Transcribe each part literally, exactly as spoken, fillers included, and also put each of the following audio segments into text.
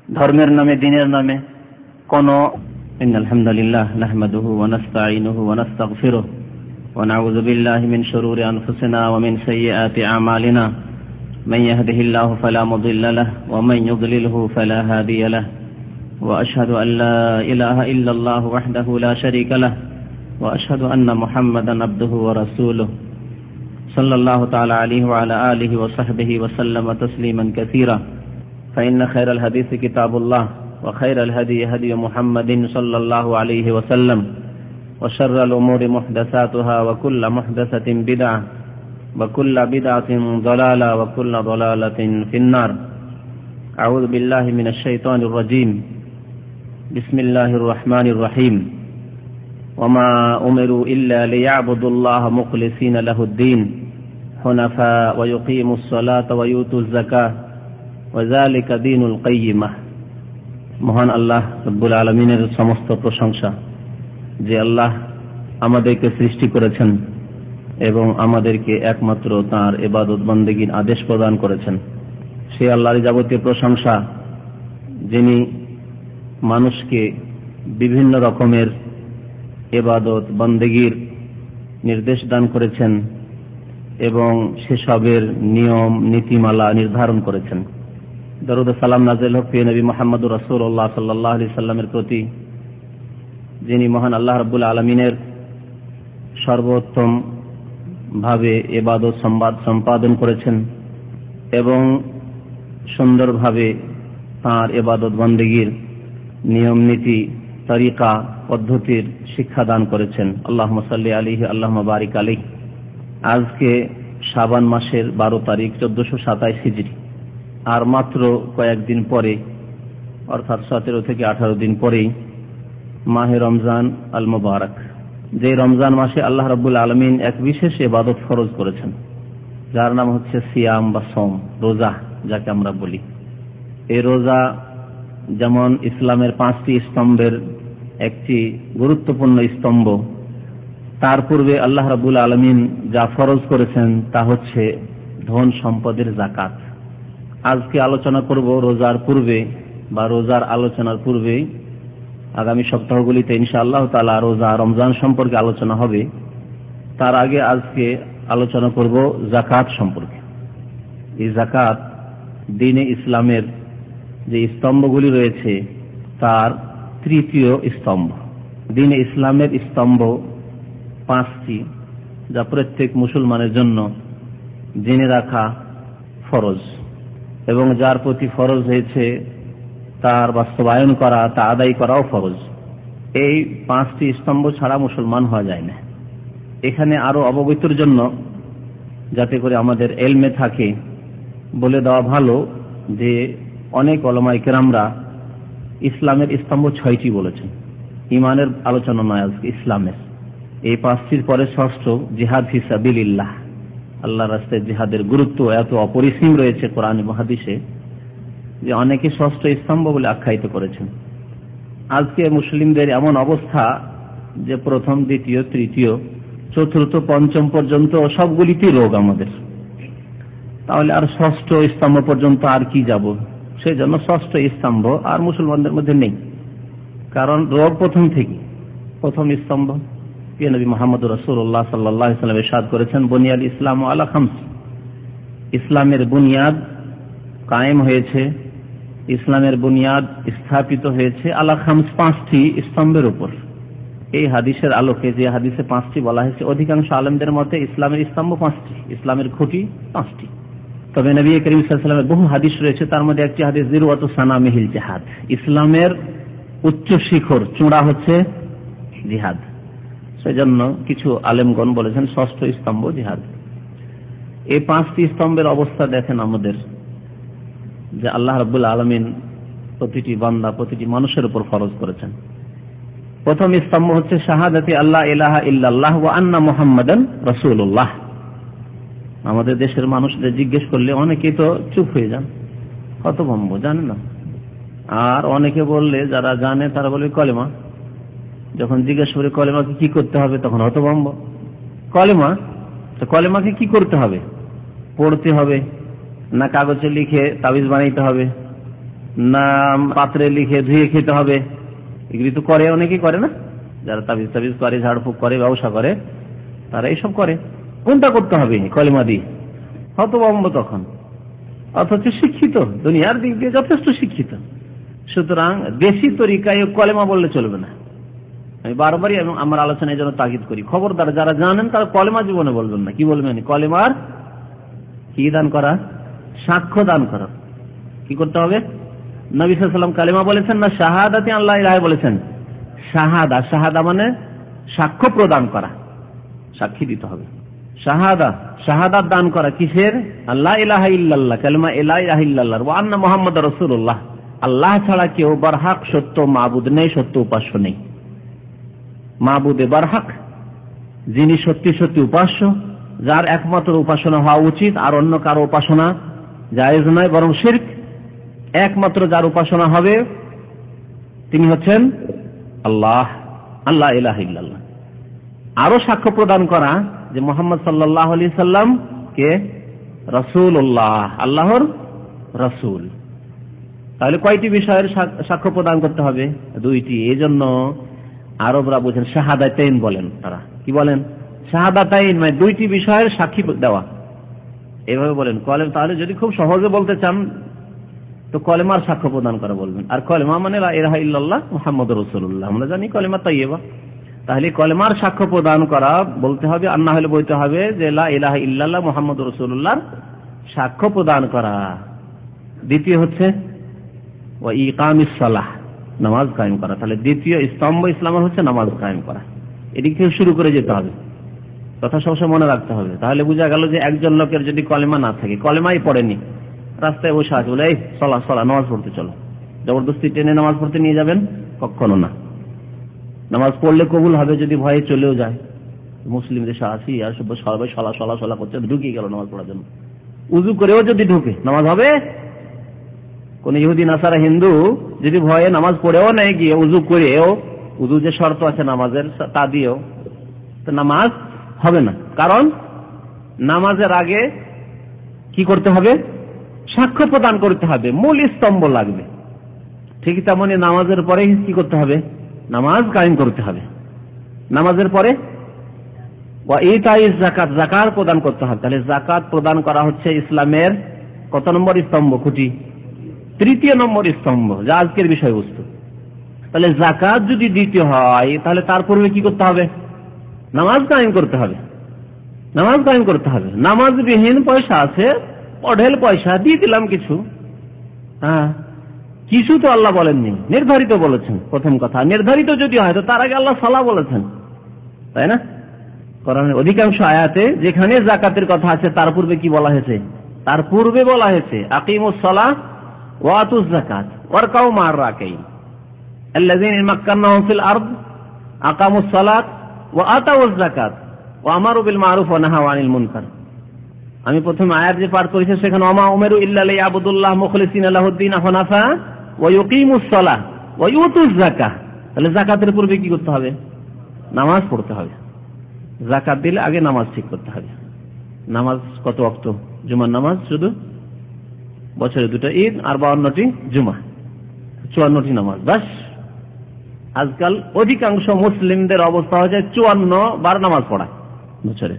ধর্মের নামে, দিনের নামে কোন ইন্নাল হামদুলিল্লাহ নাহমাদুহু ওয়া নাস্তাঈনুহু ওয়া নাস্তাগফিরুহু ওয়া নাউযু বিল্লাহি মিন শুরুরি আনফুসিনা ওয়া মিন সাইয়্যাতি আমালিনা মান ইয়াহদিহিল্লাহু ফালা মুদিল্লা লাহু ওয়া মান ইউদ্লিলহু ফালা হাদিয়া লাহু ওয়া আশহাদু আল লা ইলাহা ইল্লাল্লাহু ওয়াহদাহু লা শারীকা লাহু ওয়া আশহাদু আন্না মুহাম্মাদান আবদুহু ওয়া রাসূলুহু সাল্লাল্লাহু তাআলা আলাইহি ওয়া আলা আলিহি ওয়া সাহবিহি ওয়া সাল্লামা তাসলিমান কাসীরা فإن خير الحديث كتاب الله وخير الهدي هدي محمد صلى الله عليه وسلم وشر الأمور محدثاتها وكل محدثة بدعة وكل بدعة ضلالة وكل ضلالة في النار. أعوذ بالله من الشيطان الرجيم. بسم الله الرحمن الرحيم. وما أمروا إلا ليعبدوا الله مخلصين له الدين حنفاء ويقيموا الصلاة ويؤتوا الزكاة ওয়াযালিকা দীনুল কাইয়্যিমাহ। মহান আল্লাহ রব্বুল আলামিনের সমস্ত প্রশংসা, যে আল্লাহ আমাদেরকে সৃষ্টি করেছেন এবং আমাদেরকে একমাত্র তাঁর ইবাদত বন্দেগীর আদেশ প্রদান করেছেন। সেই আল্লাহর যাবতীয় প্রশংসা, যিনি মানুষকে বিভিন্ন রকমের ইবাদত বন্দেগীর নির্দেশ দান করেছেন এবং সেসবের নিয়ম নীতিমালা নির্ধারণ করেছেন। দরুদ সালাম নাযিল হোক প্রিয় নবী মুহাম্মদুর রাসূলুল্লাহ সাল্লাল্লাহু আলাইহি সাল্লামের প্রতি, যিনি মহান আল্লাহ রাব্বুল আলামিনের সর্বোত্তম ভাবে ইবাদত সংবাদ সম্পাদন করেছেন এবং সুন্দরভাবে তাঁর ইবাদত বন্দেগীর নিয়ম নীতি তরিকা পদ্ধতির শিক্ষা দান করেছেন। আল্লাহুম্মা সাল্লি আলাইহি আল্লাহুম্মা বারিক আলাইহি। আজকে শাবান মাসের বারো তারিখ চোদ্দশো সাতাইশ হিজরি, আর মাত্র কয়েকদিন পরে অর্থাৎ সতেরো থেকে আঠারো দিন পরেই মাহে রমজান আল মুবারক, যে রমজান মাসে আল্লাহ রাব্বুল আলামিন এক বিশেষ ইবাদত ফরজ করেছেন, যার নাম হচ্ছে সিয়াম বা সওম, রোজা যাকে আমরা বলি। এই রোজা যেমন ইসলামের পাঁচটি স্তম্ভের একটি গুরুত্বপূর্ণ স্তম্ভ, তার পূর্বে আল্লাহ রাব্বুল আলামিন যা ফরজ করেছেন তা হচ্ছে ধন সম্পদের যাকাত। আজকে আলোচনা করব রোজার পূর্বে বা রোজার আলোচনার পূর্বে, আগামী সপ্তাহগুলিতে ইনশাআল্লাহ তাআলা রোজা রমজান সম্পর্কে আলোচনা হবে। তার আগে আজকে আলোচনা করব যাকাত সম্পর্কে। এই যাকাত দ্বীনে ইসলামের যে স্তম্ভগুলি রয়েছে তার তৃতীয় স্তম্ভ। দ্বীনে ইসলামের স্তম্ভ পাঁচটি, যা প্রত্যেক মুসলমানের জন্য জেনে রাখা ফরজ এবং যার প্রতি ফরজ হয়েছে তার বাস্তবায়ন করা, তা আদায় করাও ফরজ। এই পাঁচটি স্তম্ভ ছাড়া মুসলমান হওয়া যায় না। এখানে আরো অবগতির জন্য, যাতে করে আমাদের এলমে থাকে, বলে দেওয়া ভালো যে অনেক উলামায়ে কেরামরা ইসলামের স্তম্ভ ছয়টি বলেছেন। ইমানের আলোচনা নয় আজকে, ইসলামের। এই পাঁচটির পরে ষষ্ঠ জিহাদ ফি সাবিলিল্লাহ, আল্লাহর রাস্তায় জিহাদের গুরুত্ব এত অপরিসীম রয়েছে কোরআন এবং হাদিসে যে অনেকে ষষ্ঠ স্তম্ভ বলে আখ্যায়িত করেছেন। আজকে মুসলিমদের এমন অবস্থা যে প্রথম, দ্বিতীয়, তৃতীয়, চতুর্থ, পঞ্চম পর্যন্ত সবগুলিতেই রোগ আমাদের, তাহলে আর ষষ্ঠ স্তম্ভ পর্যন্ত আর কি যাব? সেই জন্য ষষ্ঠ স্তম্ভ আর মুসলমানদের মধ্যে নেই, কারণ রোগ প্রথম থেকে। প্রথম স্তম্ভ নবী মুহাম্মদুর রাসূলুল্লাহ সাল্লাল্লাহু আলাইহি ওয়াসাল্লাম ইরশাদ করেছেন, বুনিয়াল ইসলামু আলা খামস। ইসলামের বুনিয়াদ কায়েম হয়েছে, ইসলামের বুনিয়াদ স্থাপিত হয়েছে আলা খামস, পাঁচটি স্তম্ভের উপর। এই হাদিসের আলোকে, যে হাদিসে পাঁচটি বলা হয়েছে, অধিকাংশ আলেমদের মতে ইসলামের স্তম্ভ পাঁচটি, ইসলামের খুঁটি পাঁচটি। তবে নবী করিম সাল্লাল্লাহু আলাইহি ওয়াসাল্লামের বহু হাদিস রয়েছে, তার মধ্যে একটি হাদিস যিরওয়াতু সানামিহিল জিহাদ, ইসলামের উচ্চ শিখর চূড়া হচ্ছে জিহাদ। সেজন্য কিছু আলেমগণ বলেছেন ষষ্ঠ স্তম্ভ জিহাদ। এই পাঁচটি স্তম্ভের অবস্থা দেখেন আমাদের, যে আল্লাহ রাব্বুল আলামিন প্রতিটি বান্দা, প্রতিটি মানুষের উপর ফরজ করেছেন। প্রথম স্তম্ভ হচ্ছে শাহাদাতি আল্লাহ ইলাহা ইল্লাল্লাহ ওয়া আন্না মুহাম্মাদান রাসূলুল্লাহ। আমাদের দেশের মানুষদের জিজ্ঞেস করলে অনেকেই তো চুপ হয়ে যান, হতভম্ব, জানে না। আর অনেকে বললে, যারা জানে তারা বলবে কলেমা। যখন জিজ্ঞেস করে কলেমাকে কি করতে হবে, তখন হতভম্ব। কলেমা, কলেমাকে কি করতে হবে? পড়তে হবে না কাগজে লিখে তাবিজ বানাইতে হবে না পাত্রে লিখে ধুয়ে খেতে হবে, এগুলি তো করে, অনেকেই করে না, যারা তাবিজ তাবিজ করে, ঝাড়ফুঁক করে, ব্যবসা করে, তারা এইসব করে। কোনটা করতে হবে? কলেমা দিয়ে। হতভম্ব তখন, অথচ শিক্ষিত, দুনিয়ার দিক দিয়ে যথেষ্ট শিক্ষিত। সুতরাং দেশি তরিকায় কলেমা বললে চলবে না। আমি বারবারই আমার আলোচনায় যেন তাগিদ করি, খবরদার যারা জানেন তারা কলেমা জীবনে বলবেন না। কি বলবেন? কলেমার কি দান করা? সাক্ষ্য দান করা। কি করতে হবে? নবী সাল্লাল্লাহু আলাইহি ওয়াসাল্লাম কালেমা বলেছেন না শাহাদাতি আল্লাহ ইলাহা বলেছেন? শাহাদা, শাহাদা মানে সাক্ষ্য প্রদান করা, সাক্ষী দিতে হবে। শাহাদা, শাহাদাত দান করা কিসের? আল্লাহ ইলাহা ইল্লাল্লাহ, কালেমা লা ইলাহা ইল্লাল্লাহ, ওয়া আন্না মুহাম্মাদুর রাসূলুল্লাহ, আল্লাহ ছাড়া কেউ বারহাক সত্য মাবুদ নেই, সত্য উপাস্য নেই। মাবুদে বারহাক, যিনি সত্যি সত্যি উপাস্য, যার একমাত্র উপাসনা হওয়া উচিত, আর অন্য কারো উপাসনা জায়েজ নয়, বরং শিরক। একমাত্র যার উপাসনা হবে তিনি হচ্ছেন আল্লাহ, আল্লাহ ইলাহা ইল্লাল্লাহ। আরো সাক্ষ্য প্রদান করা যে মুহাম্মদ সাল্লাল্লাহু আলাইহি সাল্লাম কে রাসূলুল্লাহ, আল্লাহর রাসূল। তাহলে কয়টি বিষয়ের সাক্ষ্য প্রদান করতে হবে? দুইটি। এজন্য আরবরা বুঝেন শাহাদাতাইন বলেন, তারা কি বলেন? শাহাদাতাইন মানে দুইটি বিষয়ের সাক্ষী দেওয়া, এভাবে বলেন কলেমা। তাহলে যদি খুব সহজে বলতে চান তো কলেমার সাক্ষ্য প্রদান করা বলবেন। আর কলেমা মানে লা ইলাহা ইল্লাল্লাহ মুহাম্মাদুর রাসূলুল্লাহ, আমরা জানি কলেমা তাইয়্যিবা। তাহলে কলেমার সাক্ষ্য প্রদান করা বলতে হবে, আর না হলে বলতে হবে যে লা ইলাহা ইল্লাল্লাহ মুহাম্মাদুর রাসূলুল্লাহর সাক্ষ্য প্রদান করা। দ্বিতীয় হচ্ছে ওয়া ইকামিস সালাহ, নামাজ কায়েম করা। তাহলে দ্বিতীয় স্তম্ভ ইসলামের হচ্ছে নামাজ কায়েম করা। এদিকে শুরু করে যেতে হবে, কথা সবসময় মনে রাখতে হবে। তাহলে বোঝা গেল যে একজন লোকের যদি কলেমা না থাকে, কলেমাই পড়েনি, রাস্তায় বসে আছে, বলে এই সলা সলা নামাজ পড়তে চলো, জবরদস্তি টেনে নামাজ পড়তে নিয়ে যাবেন? কখনো না। নামাজ পড়লে কবুল হবে যদি ভয়ে চলেও যায়। মুসলিম দেশে আসি আর সবাই সলা সলা সলা করছে, ঢুকিয়ে গেল নামাজ পড়ার জন্য, উজু করেও যদি ঢুকে নামাজ হবে? কোন ইহুদি নাসারা হিন্দু যদি ভয়ে নামাজ পড়েও নেয়, গিয়ে উজু করেও, উজু যে শর্ত আছে নামাজের তা দিয়েও, তো নামাজ হবে না। কারণ নামাজের আগে কি করতে হবে? সাক্ষ্য প্রদান করতে হবে, মূল স্তম্ভ লাগবে। ঠিক তেমনি নামাজের পরে কি করতে হবে? নামাজ কায়েম করতে হবে। নামাজের পরে ওয়া ইতাইজ যাকাত, যাকাত প্রদান করতে হবে। তাহলে যাকাত প্রদান করা হচ্ছে ইসলামের কত নম্বর স্তম্ভ? খুঁটি তৃতীয় নম্বর স্তম্ভ, যা আজকের বিষয়বস্তু। তাহলে যাকাত যদি দিতে হয় তাহলে তার পূর্বে কি করতে হবে? নামাজ কায়েম করতে হবে, নামাজ কায়েম করতে হবে। নামাজবিহীন পয়সা আছে, অঢেল পয়সা দিয়ে দিলাম কিছু, হ্যাঁ কিছু তো আল্লাহ বলেননি, নির্ধারিত বলেছেন। প্রথম কথা, নির্ধারিত যদি হয় তো তার আগে আল্লাহ সালাহ বলেছেন, তাই না? কোরআনের অধিকাংশ আয়াতে যেখানে যাকাতের কথা আছে তার পূর্বে কি বলা হয়েছে? তার পূর্বে বলা হয়েছে আকিমুস সালাহ ওয়া আতুজ যাকাত ওয়ারকাউ মা'আর রাকিঈন আল্লাযীনা মাক্কানাহুম ফিল আরদ আকামুস সালাত ওয়া আতাউজ যাকাত ওয়া আমারু বিল মা'রুফ ওয়া নাহাউ আনিল মুনকার। আমি প্রথম আয়াত যে পাঠ করেছি সেখানে ওমা উমিরু ইল্লা লিয়াবুদুল্লাহ মুখলিসিনা লাহুদ্দিন হুনাফা ওয়া ইউকিমুস সালাহ ওয়া ইউতুজ যাকাত। তাহলে যাকাতের পূর্বে কি করতে হবে? নামাজ পড়তে হবে। যাকাত দিলে আগে নামাজ ঠিক করতে হবে। নামাজ কত ওয়াক্ত? জুমার নামাজ শুধু, বছরে দুটো ঈদ আর বাউন্নটি জুমা, চুয়ান্নটি নামাজ। বাস আজকাল অধিকাংশ মুসলিমদের অবস্থা হচ্ছে চুয়ান্ন বার নামাজ পড়া বছরে,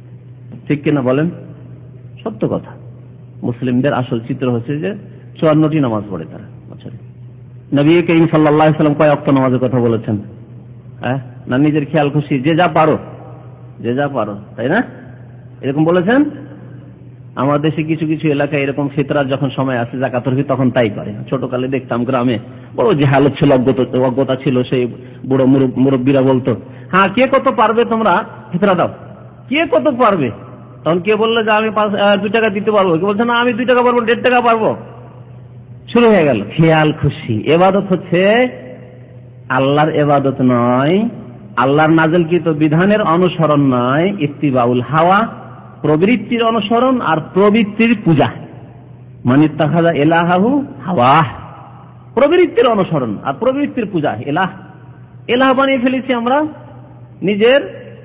ঠিক কিনা বলেন? সত্য কথা। মুসলিমদের আসল চিত্র হচ্ছে যে চুয়ান্নটি নামাজ পড়ে তারা বছরে। নবী করিম সাল্লাল্লাহু আলাইহি ওয়াসাল্লাম কয় ওয়াক্ত নামাজের কথা বলেছেন? হ্যাঁ না, নিজের খেয়াল খুশি যে যা পারো, যে যা পারো, তাই না? এরকম বলেছেন। আমাদের দেশে কিছু কিছু এলাকায় এরকম ফিতরার যখন সময় আসে যাকাতের ফি, তখন তাই করে। ছোটকালে দেখতাম গ্রামে বড় যে হালত ছিল, অজ্ঞতা ছিল, সেই বুড়ো মুরব্বীরা বলতো, হ্যাঁ কে কত পারবে তোমরা ফিতরা দাও, কে কত পারবে। তখন কে বললো যে আমি দুই টাকা দিতে পারবো, কে বলছে না আমি দুই টাকা পারবো, দেড় টাকা পারবো। শুরু হয়ে গেল খেয়াল খুশি। এবাদত হচ্ছে আল্লাহর এবাদত নয়, আল্লাহর নাযিলকৃত বিধানের অনুসরণ নয়, ইত্তিবাউল হাওয়া, প্রবৃত্তির অনুসরণ আর প্রবৃত্তির পূজা। মান ইত্তাখাযা ইলাহাহু হাওয়া, প্রবৃত্তির অনুসরণ আর প্রবৃত্তির পূজা। এলাহ এলাহ বানিয়ে ফেলেছি আমরা নিজের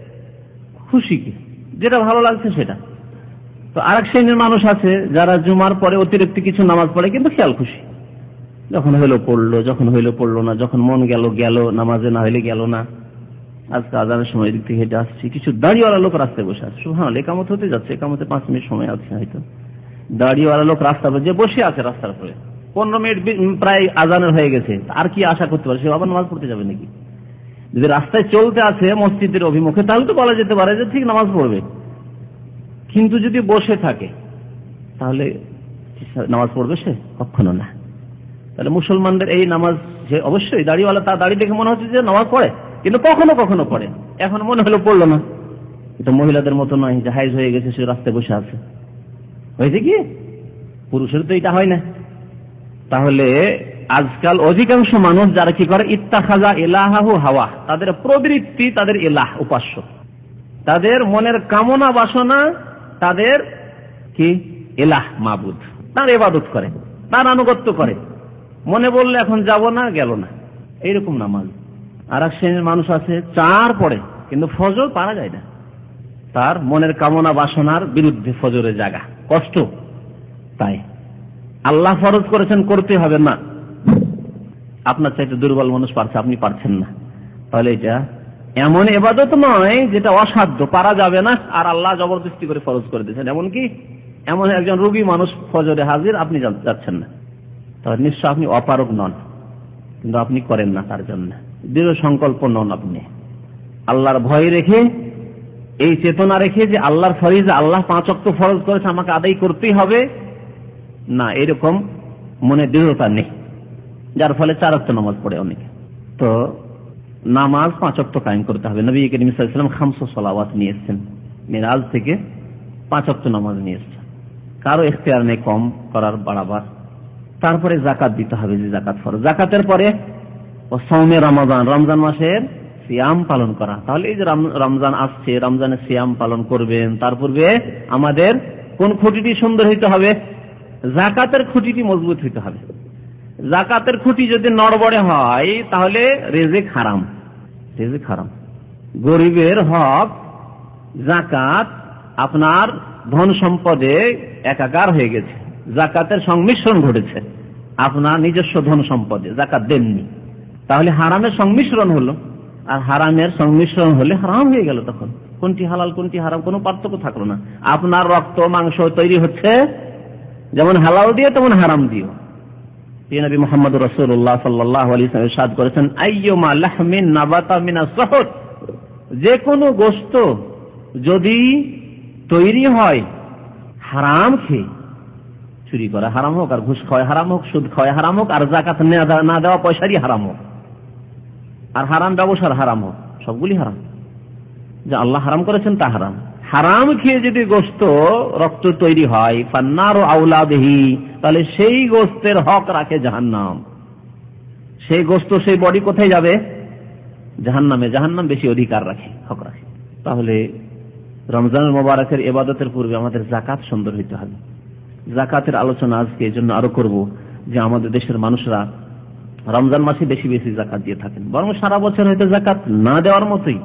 খুশিকে, যেটা ভালো লাগছে সেটা। তো আরেক শ্রেণীর মানুষ আছে যারা জুমার পরে অতিরিক্ত কিছু নামাজ পড়ে কিন্তু খেয়াল খুশি, যখন হইলো পড়লো, যখন হইলো পড়লো না, যখন মন গেল গেল, নামাজে না হইলে গেল না। আজকে আজানের সময় দিক থেকে হেঁটে আসছি, কিছু দাড়িওয়ালা লোক রাস্তায় বসে আছে। সুবহানাল্লাহ, একামত হতে যাচ্ছে, একামতে পাঁচ মিনিট সময় আছে হয়তো, দাড়িওয়ালা লোক রাস্তার উপরে যে বসে আছে, রাস্তার উপরে পনেরো মিনিট প্রায় আজানের হয়ে গেছে, আর কি আশা করতে পারে? সে আবার নামাজ পড়তে যাবে নাকি? যদি রাস্তায় চলতে আছে মসজিদের অভিমুখে, তাহলে তো বলা যেতে পারে যে ঠিক নামাজ পড়বে। কিন্তু যদি বসে থাকে তাহলে নামাজ পড়বে সে? কখনো না। তাহলে মুসলমানদের এই নামাজ, যে অবশ্যই দাড়িওয়ালা, তার দাড়ি দেখে মনে হচ্ছে যে নামাজ পড়ে, কিন্তু কখনো কখনো পড়ে। এখন মনে হলো পড়লো না। এটা মহিলাদের মতো নয় যে হাইজ হয়ে গেছে সে রাস্তায় বসে আছে। হয়েছে কি? পুরুষের তো এটা হয় না। তাহলে আজকাল অধিকাংশ মানুষ যারা কি করে, ইত্তাখাযা ইলাহাহু হাওয়া, তাদের প্রবৃত্তি তাদের ইলাহ, উপাস্য, তাদের মনের কামনা বাসনা তাদের কি ইলাহ, মাবুদ, তার ইবাদত করে, তার আনুগত্য করে। মনে বললে এখন যাব না, গেল না, এইরকম নামাজ। আর এক শ্রেণীর মানুষ আছে চার পড়ে কিন্তু ফজর পারা যায় না, তার মনের কামনা বাসনার বিরুদ্ধে ফজরে জাগা কষ্ট। তাই আল্লাহ ফরজ করেছেন, করতে হবে না, আপনার চাইতে দুর্বল মানুষ পারছে, আপনি পারছেন না, তাহলে এটা এমন ইবাদত নয় যেটা অসাধ্য, পারা যাবে না, আর আল্লাহ জবরদস্তি করে ফরজ করে দিয়েছেন। এমনকি এমন একজন রোগী মানুষ ফজরে হাজির, আপনি যাচ্ছেন না, তাহলে নিশ্চয় আপনি অপারগ নন, কিন্তু আপনি করেন না, তার জন্য দৃঢ় সংকল্প নন আপনি। আল্লাহর ভয় রেখে, এই চেতনা রেখে যে আল্লাহর ফরজ, আল্লাহ পাঁচ ওয়াক্ত ফরজ করেছে, আমাকে আদায় করতেই হবে, না, এরকম মনে দৃঢ়তা নেই, যার ফলে চার ওয়াক্ত নামাজ পড়ে অনেকে। তো নামাজ পাঁচ ওয়াক্ত কায়েম করতে হবে। নবী করিম সাল্লাল্লাহু আলাইহি ওয়াসাল্লাম খামসু সালাওয়াত নিয়ে এসেছেন, মিরাজ থেকে পাঁচ ওয়াক্ত নামাজ নিয়ে এসেছেন, কারো ইখতিয়ার নেই কম করার, বাড়াবার। তারপরে যাকাত দিতে হবে, যে যাকাত ফরজ। যাকাতের পরে ও সাওমে রমাদান, রমজান মাসের সিয়াম পালন করা। তাহলে এই যে রমজান আসছে, রমজানের সিয়াম পালন করবেন, তার পূর্বে আমাদের কোন খুঁটিটি সুন্দর হইতে হবে? যাকাতের খুঁটিটি মজবুত হইতে হবে। যাকাতের খুঁটি যদি নড়বড়ে হয় তাহলে রিজিক হারাম, রিজিক হারাম। গরিবের হক যাকাত আপনার ধন সম্পদে একাকার হয়ে গেছে, যাকাতের সংমিশ্রণ ঘটেছে আপনার নিজস্ব ধন সম্পদে, যাকাত দেননি, তাহলে হারামের সংমিশ্রণ হলো। আর হারামের সংমিশ্রণ হলে হারাম হয়ে গেল, তখন কোনটি হালাল কোনটি হারাম কোনো পার্থক্য থাকলো না। আপনার রক্ত মাংস তৈরি হচ্ছে যেমন হালাল দিয়ে তেমন হারাম দিও। নবী মুহাম্মদ রাসূলুল্লাহ সাল্লাল্লাহু আলাইহি ওয়াসাল্লাম ইরশাদ করেছেন, আইয়ুমা লাহমিন নাবাতা মিনাস সুহুত, যে কোনো গোশত যদি তৈরি হয় হারাম খেয়ে, চুরি করা হারাম হোক, আর ঘুষ খাওয়া হারাম হোক, সুদ খাওয়া হারাম হোক, আর যাকাত না দেওয়া পয়সারই হারাম হোক, আর হারাম ব্যবসার হারাম হোক, সবগুলি হারাম। যা আল্লাহ হারাম করেছেন তা হারাম। হারাম খেয়ে যদি গোশত রক্ত তৈরি হয়, ফান্নারু আউলা বিহি, তাহলে সেই গোশতের হক রাখে জাহান্নাম। সেই গোশত, সেই বডি কোথায় যাবে? জাহান্নামে। জাহান্নাম বেশি অধিকার রাখে, হক রাখে। তাহলে রমজানুল মুবারকের ইবাদতের পূর্বে আমাদের যাকাত সুন্দর হইতে হবে। যাকাতের আলোচনা আজকে এই জন্য আরো করব যে আমাদের দেশের মানুষরা রমজান মাসে বেশি বেশি যাকাত দিয়ে থাকেন, বরং সারা বছর হয়তো যাকাত না দেওয়ার মতোই।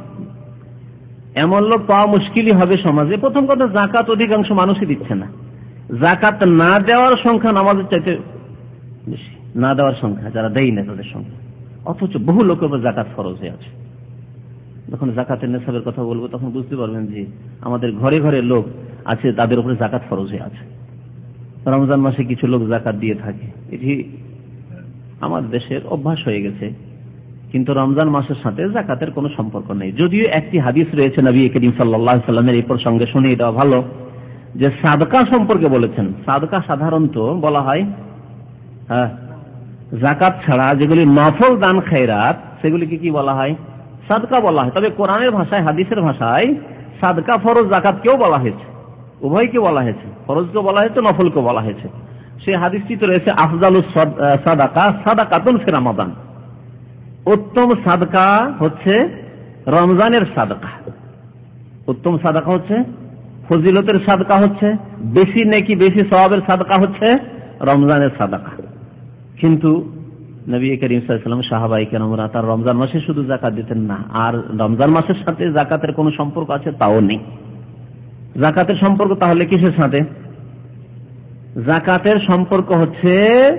এমন লোক পাওয়া মুশকিলই হবে সমাজে। প্রথম কথা, যাকাত অধিকাংশ মানুষই দিচ্ছে না। যাকাত না দেওয়ার সংখ্যা নামাজের চাইতে বেশি, না দেওয়ার সংখ্যা, যারা দেয় না তাদের সংখ্যা। অথচ বহু লোকের উপর যাকাত ফরজ হয়ে আছে। যখন যাকাতের নেশাবের কথা বলবো তখন বুঝতে পারবেন যে আমাদের ঘরে ঘরে লোক আছে তাদের উপরে যাকাত ফরজ হয়ে আছে। রমজান মাসে কিছু লোক যাকাত দিয়ে থাকে, এটি আমাদের দেশের অভ্যাস হয়ে গেছে। কিন্তু রমজান মাসের সাথে যাকাতের কোনো সম্পর্ক নেই। যদিও একটি হাদিস রয়েছে নবী করিম সাল্লাল্লাহু আলাইহি ওয়াসাল্লামের এই প্রসঙ্গে, শুনে এটা ভালো যে সাদকা সম্পর্কে বলেছেন। সাদকা সাধারণত বলা হয়, হ্যাঁ, যাকাত ছাড়া যেগুলি নফল দান খেরাত সেগুলিকে কি বলা হয়? সাদকা বলা হয়। তবে কোরআনের ভাষায়, হাদিসের ভাষায় সাদকা ফরজ যাকাতকেও বলা হয়েছে, উভয়কে বলা হয়েছে, ফরজকে বলা হয়েছে, নফলকে বলা হয়েছে। সেই হাদিসটি তো রয়েছে, আফজালুস সাদাকা সাদাকাতুন ফি রমাদান, উত্তম সাদকা হচ্ছে রমজানের সাদকা। উত্তম সাদকা হচ্ছে, ফজিলতের সাদকা হচ্ছে, বেশি নেকি বেশি সওয়াবের সাদকা হচ্ছে রমজানের সাদকা। কিন্তু নবী করিম সাল্লাল্লাহু আলাইহি ওয়াসাল্লাম, সাহাবায়ে কেরামরা তার রমজান মাসে শুধু যাকাত দিতেন না, আর রমজান মাসের সাথে যাকাতের কোনো সম্পর্ক আছে তাও নেই। যাকাতের সম্পর্ক তাহলে কিসের সাথে? যাকাতের সম্পর্ক হচ্ছে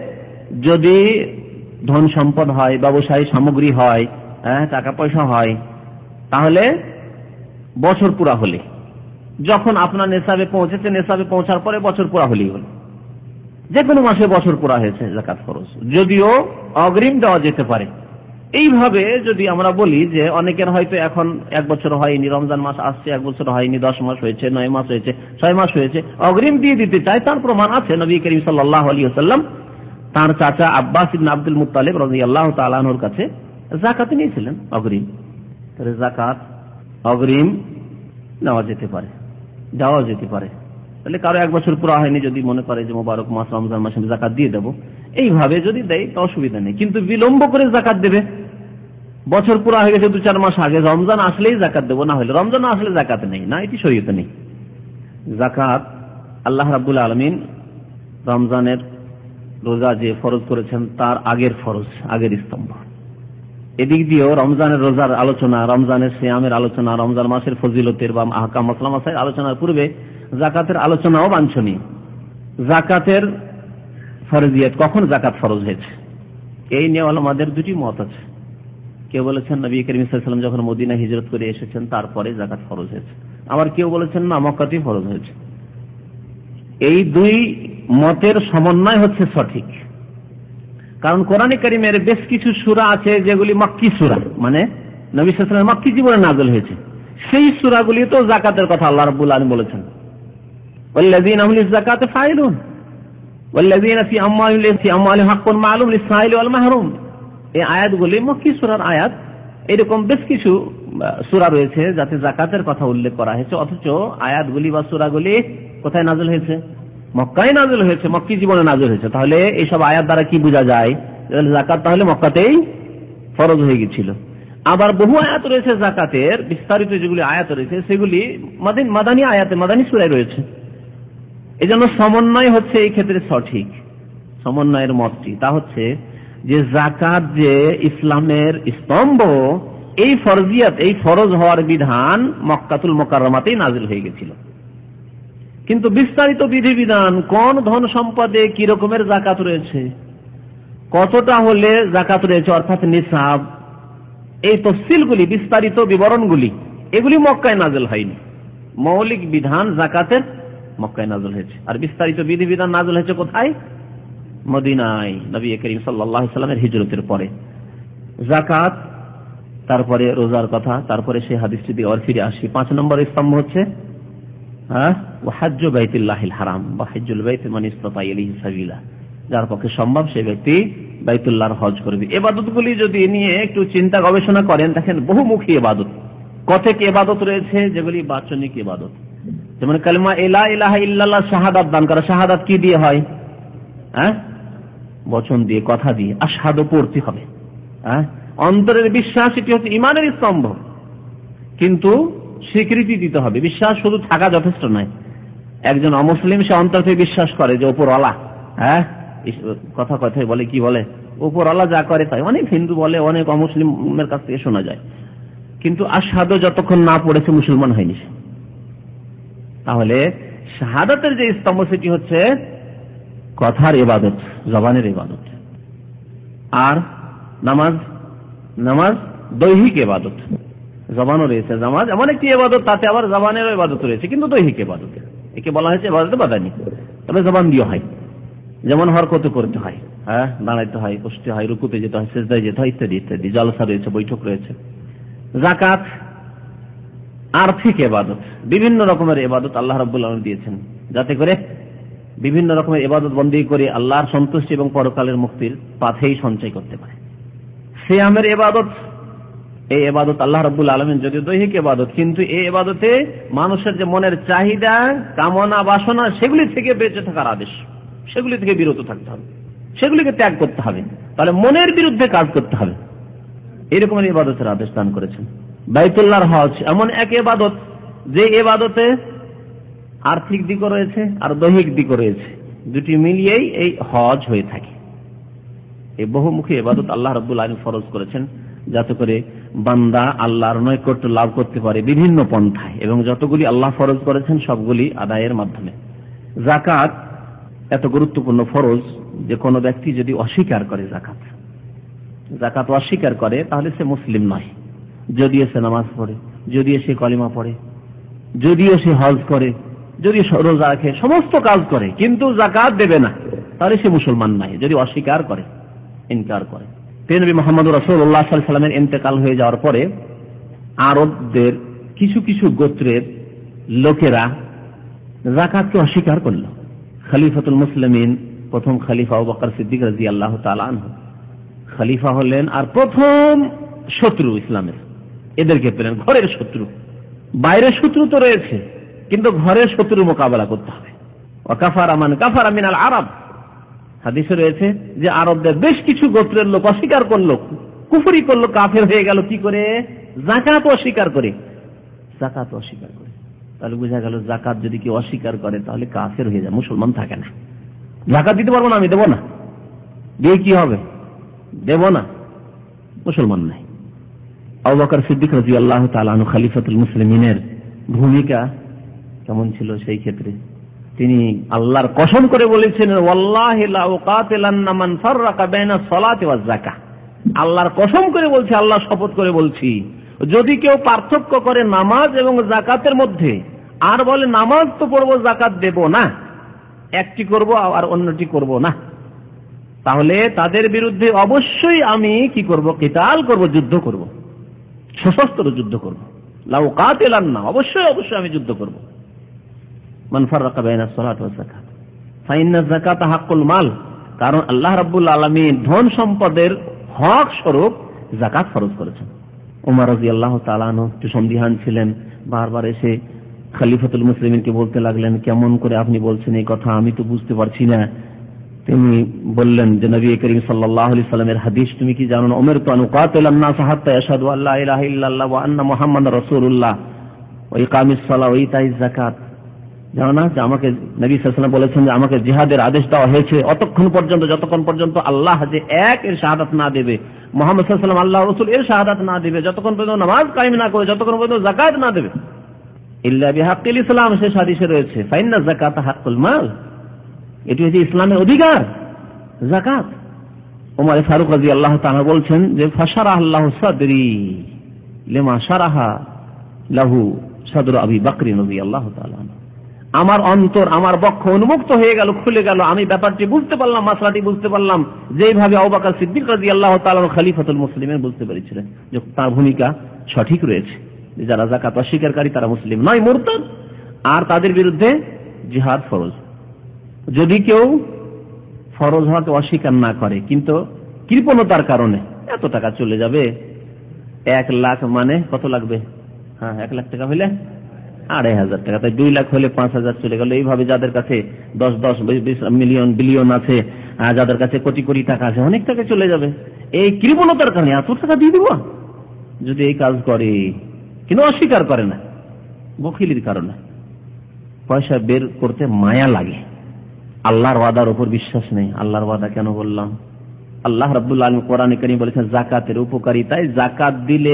যদি ধন সম্পদ হয়, ব্যবসায়ী সামগ্রী হয়, হ্যাঁ টাকা পয়সা হয়, তাহলে বছর পুরা হলে, যখন আপনার নেশাবে পৌঁছেছে, নেশাবে পৌঁছার পরে বছর পুরা হলেই হল, যে কোনো মাসে বছর পুরা হয়েছে যাকাত ফরজ, যদিও অগ্রিম দেওয়া যেতে পারে। এইভাবে যদি আমরা বলি যে অনেকের হয়তো এখন এক বছর হয়নি, রমজান মাস আসছে, এক বছর হয়নি, দশ মাস হয়েছে, নয় মাস হয়েছে, ছয় মাস হয়েছে, অগ্রিম দিয়ে দিতে চায়, তার প্রমাণ আছে নবী করিম সাল্লাল্লাহু আলাইহি ওয়াসাল্লাম তার চাচা আব্বাস ইবনে আব্দুল মুত্তালিব রাদিয়াল্লাহু তাআলা আনহুর কাছে যাকাত নিয়েছিলেন অগ্রিম। তাহলে যাকাত অগ্রিম নেওয়া যেতে পারে, দেওয়া যেতে পারে। তাহলে কারো এক বছর পুরা হয়নি, যদি মনে করে যে মোবারক মাস রমজান মাসে যাকাত দিয়ে দেবো, এইভাবে যদি দেয় তো অসুবিধা নেই। কিন্তু বিলম্ব করে যাকাত দেবে, বছর পুরা হয়ে গেছে দু চার মাস আগে, রমজান আসলেই যাকাত দেবো, না হলে রমজান আসলে যাকাত নেই, না, এটি শরীয়তে নেই। যাকাত আল্লাহ রাব্বুল আলামিন রমজানের রোজা যে ফরজ করেছেন তার আগের ফরজ, আগের স্তম্ভ। এদিক দিয়েও রমজানের রোজার আলোচনা, রমজানের সিয়ামের আলোচনা, রমজান মাসের ফজিলতের বা আহকাম মাসলা মাসাইল আলোচনার পূর্বে যাকাতের আলোচনাও বাঞ্ছনীয়। যাকাতের ফরজিয়ত, কখন যাকাত ফরজ হয়েছে, এই নিয়ে আমাদের দুটি মত আছে। কেউ বলেছেন নবী করিম সাল্লাল্লাহু আলাইহি ওয়াসাল্লাম যখন মদিনা হিজরত করে এসেছেন তারপরে যাকাত ফরজ হয়েছে, আবার কেউ বলেছেন না, মক্কাতেই ফরজ হয়েছে। এই দুই মতের সমন্বয় হচ্ছে সঠিক, কারণ কোরআনে কারীমের বেশ কিছু সূরা আছে যেগুলি মক্কি সূরা, মানে নবী সাল্লাল্লাহু আলাইহি ওয়াসাল্লামের মক্কি জীবনে নাযিল হয়েছে। সেই সূরাগুলি তো যাকাতের কথা আল্লাহ রাব্বুল আলামিন বলেছেন, ওয়াল্লাযীনা হুম লিয-যাকাতি ফাইলুন ওয়াল্লাযীনা ফি আমওয়ালিহিম ফি আমওয়ালিহিম হাক্কুন মা'লুম লিস-সাইলি ওয়াল মাহরুম। এই আয়াতগুলি মক্কি সূরার আয়াত। এরকম বেশ কিছু সূরা রয়েছে যাতে যাকাতের কথা উল্লেখ করা হয়েছে, অথচ আয়াতগুলি বা সূরাগুলি কোথায় নাযিল হয়েছে? মক্কায় নাযিল হয়েছে, মক্কি জীবনে নাযিল হয়েছে। তাহলে এইসব আয়াত দ্বারা কি বোঝা যায়? যাকাত তাহলে মক্কাতেই ফরজ হয়ে গিয়েছিল। আবার বহু আয়াত রয়েছে যাকাতের, বিস্তারিত যেগুলি আয়াত রয়েছে সেগুলি মাদানী আয়াতে, মাদানী সূরায় রয়েছে। এজন্য সমন্বয় হচ্ছে এই ক্ষেত্রে সঠিক। সমন্বয়ের মতটি তা হচ্ছে যে যাকাত যে ইসলামের স্তম্ভ, এই ফরজিয়াত, এই ফরজ হওয়ার বিধান মক্কাতুল মুকাররমাতেই নাযিল হয়ে গিয়েছিল। কিন্তু বিস্তারিত বিধিবিধান, কোন ধন সম্পদে কি রকমের যাকাত রয়েছে, কতটা হলে যাকাত রয়েছে, অর্থাৎ নিসাব, এই তফসিলগুলি, বিস্তারিত বিবরণগুলি, এগুলি মক্কায় নাযিল হয়নি। মৌলিক বিধান যাকাতের মক্কায় নাযিল হয়েছে, আর বিস্তারিত বিধিবিধান নাযিল হয়েছে কোথায়? মদিনায়, নবী করিম সাল্লাল্লাহু আলাইহি ওয়াসাল্লামের হিজরতের পরে। যাকাত, তারপরে রোজার কথা, তারপরে সেই হাদিসটি দিয়ে আর ফিরে আসি। পাঁচ নম্বর স্তম্ভ হচ্ছে হ্যাঁ ওয়া হাজ্জু বাইতুল্লাহিল হারাম বা হজ্জুল বাইত মান ইসতাতা ইলাইহি সাবিলা, যার পক্ষে সম্ভব সে ব্যক্তি বাইতুল্লাহর হজ করবে। ইবাদতগুলি যদি নিয়ে একটু চিন্তা গবেষণা করেন, দেখেন বহুমুখী ইবাদত, কতক ইবাদত রয়েছে যেগুলি বাচনিক ইবাদত, যেমন কালিমা লা ইলাহা ইল্লাল্লাহ, শাহাদাত দান করা। শাহাদাত কি দিয়ে হয়? হ্যাঁ বচন দিয়ে, কথা দিয়ে আশহাদু পড়তে হবে। হ্যাঁ অন্তরের বিশ্বাস, এটি হচ্ছে ইমানের স্তম্ভ, কিন্তু স্বীকৃতি দিতে হবে। বিশ্বাস শুধু থাকা যথেষ্ট নয়। একজন অমুসলিম সে অন্তর থেকে বিশ্বাস করে যে উপরওয়ালা, হ্যাঁ কথা কথায় বলে, কি বলে, উপরওয়ালা যা করে তাই। অনেক হিন্দু বলে, অনেক অমুসলিমের কাছ থেকে শোনা যায়, কিন্তু আশহাদু যতক্ষণ না পড়েছে মুসলমান হয়নি। তাহলে শাহাদাতের যে স্তম্ভ সেটি হচ্ছে কথার ইবাদত, জবানের ইবাদত। আর নামাজ, নামাজ দৈহিক ইবাদত, জবানও রয়েছে। নামাজ এমন একটি ইবাদত, তাতে আবার জবানেরও ইবাদত রয়েছে, কিন্তু দৈহিক ইবাদত। একে বলা হয়েছে ইবাদতে বাদানি, তবে জবান দিয়ে হয়। যেমন হরকত করতে হয়, হ্যাঁ দাঁড়াইতে হয়, বসতে হয়, রুকুতে যেতে হয়, সিজদায় যেতে হয়, ইত্যাদি ইত্যাদি। জলসা রয়েছে, বৈঠক রয়েছে। যাকাত আর্থিক ইবাদত, বিভিন্ন রকমের ইবাদত আল্লাহ রাব্বুল আলামিন দিয়েছেন, যাতে করে বিভিন্ন রকমের ইবাদত বন্দী করে আল্লাহর সন্তুষ্টি এবং পরকালের মুক্তির পাথেই সঞ্চয় করতে পারে। সিয়ামের ইবাদত, এই ইবাদত আল্লাহ রাব্বুল আলামিন যদিও দৈহিক ইবাদত, কিন্তু এই ইবাদতে মানুষের যে মনের চাহিদা, কামনা, বাসনা, সেগুলি থেকে বেঁচে থাকার আদেশ, সেগুলি থেকে বিরত থাকতে হবে, সেগুলিকে ত্যাগ করতে হবে। তাহলে মনের বিরুদ্ধে কাজ করতে হবে, এরকমের ইবাদতের আদেশ দান করেছেন। বাইতুল্লাহর হজ এমন এক ইবাদত যে ইবাদতে আর্থিক দিকও রয়েছে আর দৈহিক দিকও রয়েছে, দুটি মিলিয়েই এই হজ হয়ে থাকে। এই বহুমুখী ইবাদত আল্লাহ রাব্বুল আলামিন ফরজ করেছেন, যাতে করে বান্দা আল্লাহর নৈকট্য লাভ করতে পারে বিভিন্ন পন্থায়, এবং যতগুলি আল্লাহ ফরজ করেছেন সবগুলি আদায়ের মাধ্যমে। যাকাত এত গুরুত্বপূর্ণ ফরজ যে কোনো ব্যক্তি যদি অস্বীকার করে জাকাত জাকাত অস্বীকার করে তাহলে সে মুসলিম নয়। যদিও সে নামাজ পড়ে, যদিও সে কলিমা পড়ে, যদিও সে হজ করে, যদি রোজা রাখে, সমস্ত কাজ করে, কিন্তু জাকাত দেবে না, তাহলে সে মুসলমান নয় যদি অস্বীকার করে, ইনকার করে। নবী মুহাম্মদ রাসূলুল্লাহ সাল্লাল্লাহু আলাইহি ওয়াসাল্লামের ইন্তেকাল হয়ে যাওয়ার পরে আরবদের কিছু কিছু গোত্রের লোকেরা যাকাতকে অস্বীকার করল। খলিফাতুল মুসলিমিন প্রথম খলিফা আবু বকর সিদ্দিক রাদিয়াল্লাহু তাআলা আনহু খলিফা হলেন, আর প্রথম শত্রু ইসলামের এদেরকে পেলেন, ঘরের শত্রু। বাইরের শত্রু তো রয়েছে, কিন্তু ঘরের শত্রু মোকাবেলা করতে হবে। ওয়া কাফারা মান কাফারা মিনাল আরব, হাদিসে রয়েছে যে আরবদের বেশ কিছু গোত্রের লোক অস্বীকার করলো, কুফরি করলো, কাফের হয়ে গেল। কি করে? যাকাত অস্বীকার করে। যাকাত অস্বীকার করে তাহলে বোঝা গেল যাকাত যদি কেউ অস্বীকার করে তাহলে কাফের হয়ে যায়, মুসলমান থাকে না। যাকাত দিতে পারবো না, আমি দেবো না, দিয়ে কি হবে? দেব না, মুসলমান নাই। আবু বকর সিদ্দিক রাদিয়াল্লাহু তাআলা আনহু খলিফাতুল মুসলিমিনের ভূমিকা কেমন ছিল সেই ক্ষেত্রে? তিনি আল্লাহর কসম করে বলেছেন, ওয়াল্লাহি লা উকাতিলান্না মান ফাররাকা বাইনা সালাতি ওয়াজ যাকাহ। আল্লাহর কসম করে বলছি, আল্লাহ শপথ করে বলছি, যদি কেউ পার্থক্য করে নামাজ এবং যাকাতের মধ্যে, আর বলে নামাজ তো পড়বো যাকাত দেব না, একটি করব আর অন্যটি করব না, তাহলে তাদের বিরুদ্ধে অবশ্যই আমি কি করব? কিতাল করব, যুদ্ধ করব, সশস্ত্র যুদ্ধ করব। লা উকাতিলান্না, অবশ্যই অবশ্যই আমি যুদ্ধ করব। মান ফাররাকা বাইনা সালাতি ওয়াজ যাকাত ফাইন্না যাকাতা হাক্কুল মাল, কারণ আল্লাহ রাব্বুল আলামিন ধন সম্পদের হক স্বরূপ যাকাত ফরজ করেছেন। ওমর রাদিয়াল্লাহু তাআলা আনহু সন্দিহান ছিলেন, বারবার এসে খলিফাতুল মুসলিমিনকে বলতে লাগলেন, কেমন করে আপনি বলছেন এই কথা, আমি তো বুঝতে পারছি না। তিনি বললেন যে নবী করিম সাল্লাল্লাহু আলাইহি সাল্লামের হাদিস তুমি কি জানো না? উমিরতু আন উকাতিলান নাস হাত্তা ইয়াশহাদু আল্লা ইলাহা ইল্লাল্লাহ ওয়া আন্না মুহাম্মাদার রাসূলুল্লাহ ওয়া ইকামিস সালাহ ওয়া ইতাইজ যাকাত। জানো না যে আমাকে নবী সাল্লাল্লাহু আলাইহি ওয়াসাল্লাম বলেছেন যে আমাকে জিহাদের আদেশ দেওয়া হয়েছে অতক্ষণ পর্যন্ত যতক্ষণ পর্যন্ত আল্লাহ যে এক এর শাহাদাত না দেবে, মুহাম্মদ সাল্লাল্লাহু আলাইহি ওয়াসাল্লাম আল্লাহর রাসূল এর শাহাদাত না দেবে, যতক্ষণ পর্যন্ত নামাজ কায়েম না করে, যতক্ষণ পর্যন্ত যাকাত না দেবে। ইল্লা বিহাক্কিল ইসলাম, সে হাদিসে রয়েছে ফাইন্না যাকাতা হাক্কুল মাল, এটি হচ্ছে ইসলামের অধিকার, যাকাত। ওমর ফারুক রাদিয়াল্লাহু তাআলা বলছেন যে ফাশারাহাল্লাহু সাদরি লিমা শারাহা লাহু সাদরু আবি বকর রাদিয়াল্লাহু তাআলা, আমার অন্তর, আমার বক্ষ উন্মুক্ত হয়ে গেল, খুলে গেল, আমি ব্যাপারটি বুঝতে পারলাম, মাসলাটি বুঝতে পারলাম, যেভাবে আবু বকর সিদ্দিক রাদিয়াল্লাহু তাআলা খলিফাতুল মুসলিমিন বুঝতে পেরেছিলেন যে তার ভূমিকা সঠিক রয়েছে, যারা যাকাত অস্বীকারী তারা মুসলিম নয়, মুরতাদ, আর তাদের বিরুদ্ধে জিহাদ ফরজ। যদি কেউ ফরজ হওয়াকে অস্বীকার না করে, কিন্তু কৃপণতার কারণে এত টাকা চলে যাবে, এক লাখ মানে কত লাগবে? হ্যাঁ, এক লাখ টাকা হইলে আড়াই হাজার টাকা, তাই দুই লাখ হলে পাঁচ হাজার চলে গেল। এইভাবে যাদের কাছে দশ দশ বিশ মিলিয়ন বিলিয়ন আছে, যাদের কাছে কোটি কোটি টাকা আছে, অনেক টাকা চলে যাবে। এই কৃপণতার কারণে এত টাকা দিয়ে দিব যদি এই কাজ করে, কিন্তু অস্বীকার করে না, বখিলির কারণে। পয়সা বের করতে মায়া লাগে, আল্লাহর ওয়াদার উপর বিশ্বাস নেই। আল্লাহর ওয়াদা কেন বললাম? আল্লাহ রাব্বুল আলামিন কোরআনে কারীমে বলেছেন যাকাতের উপকারিতায়, যাকাত দিলে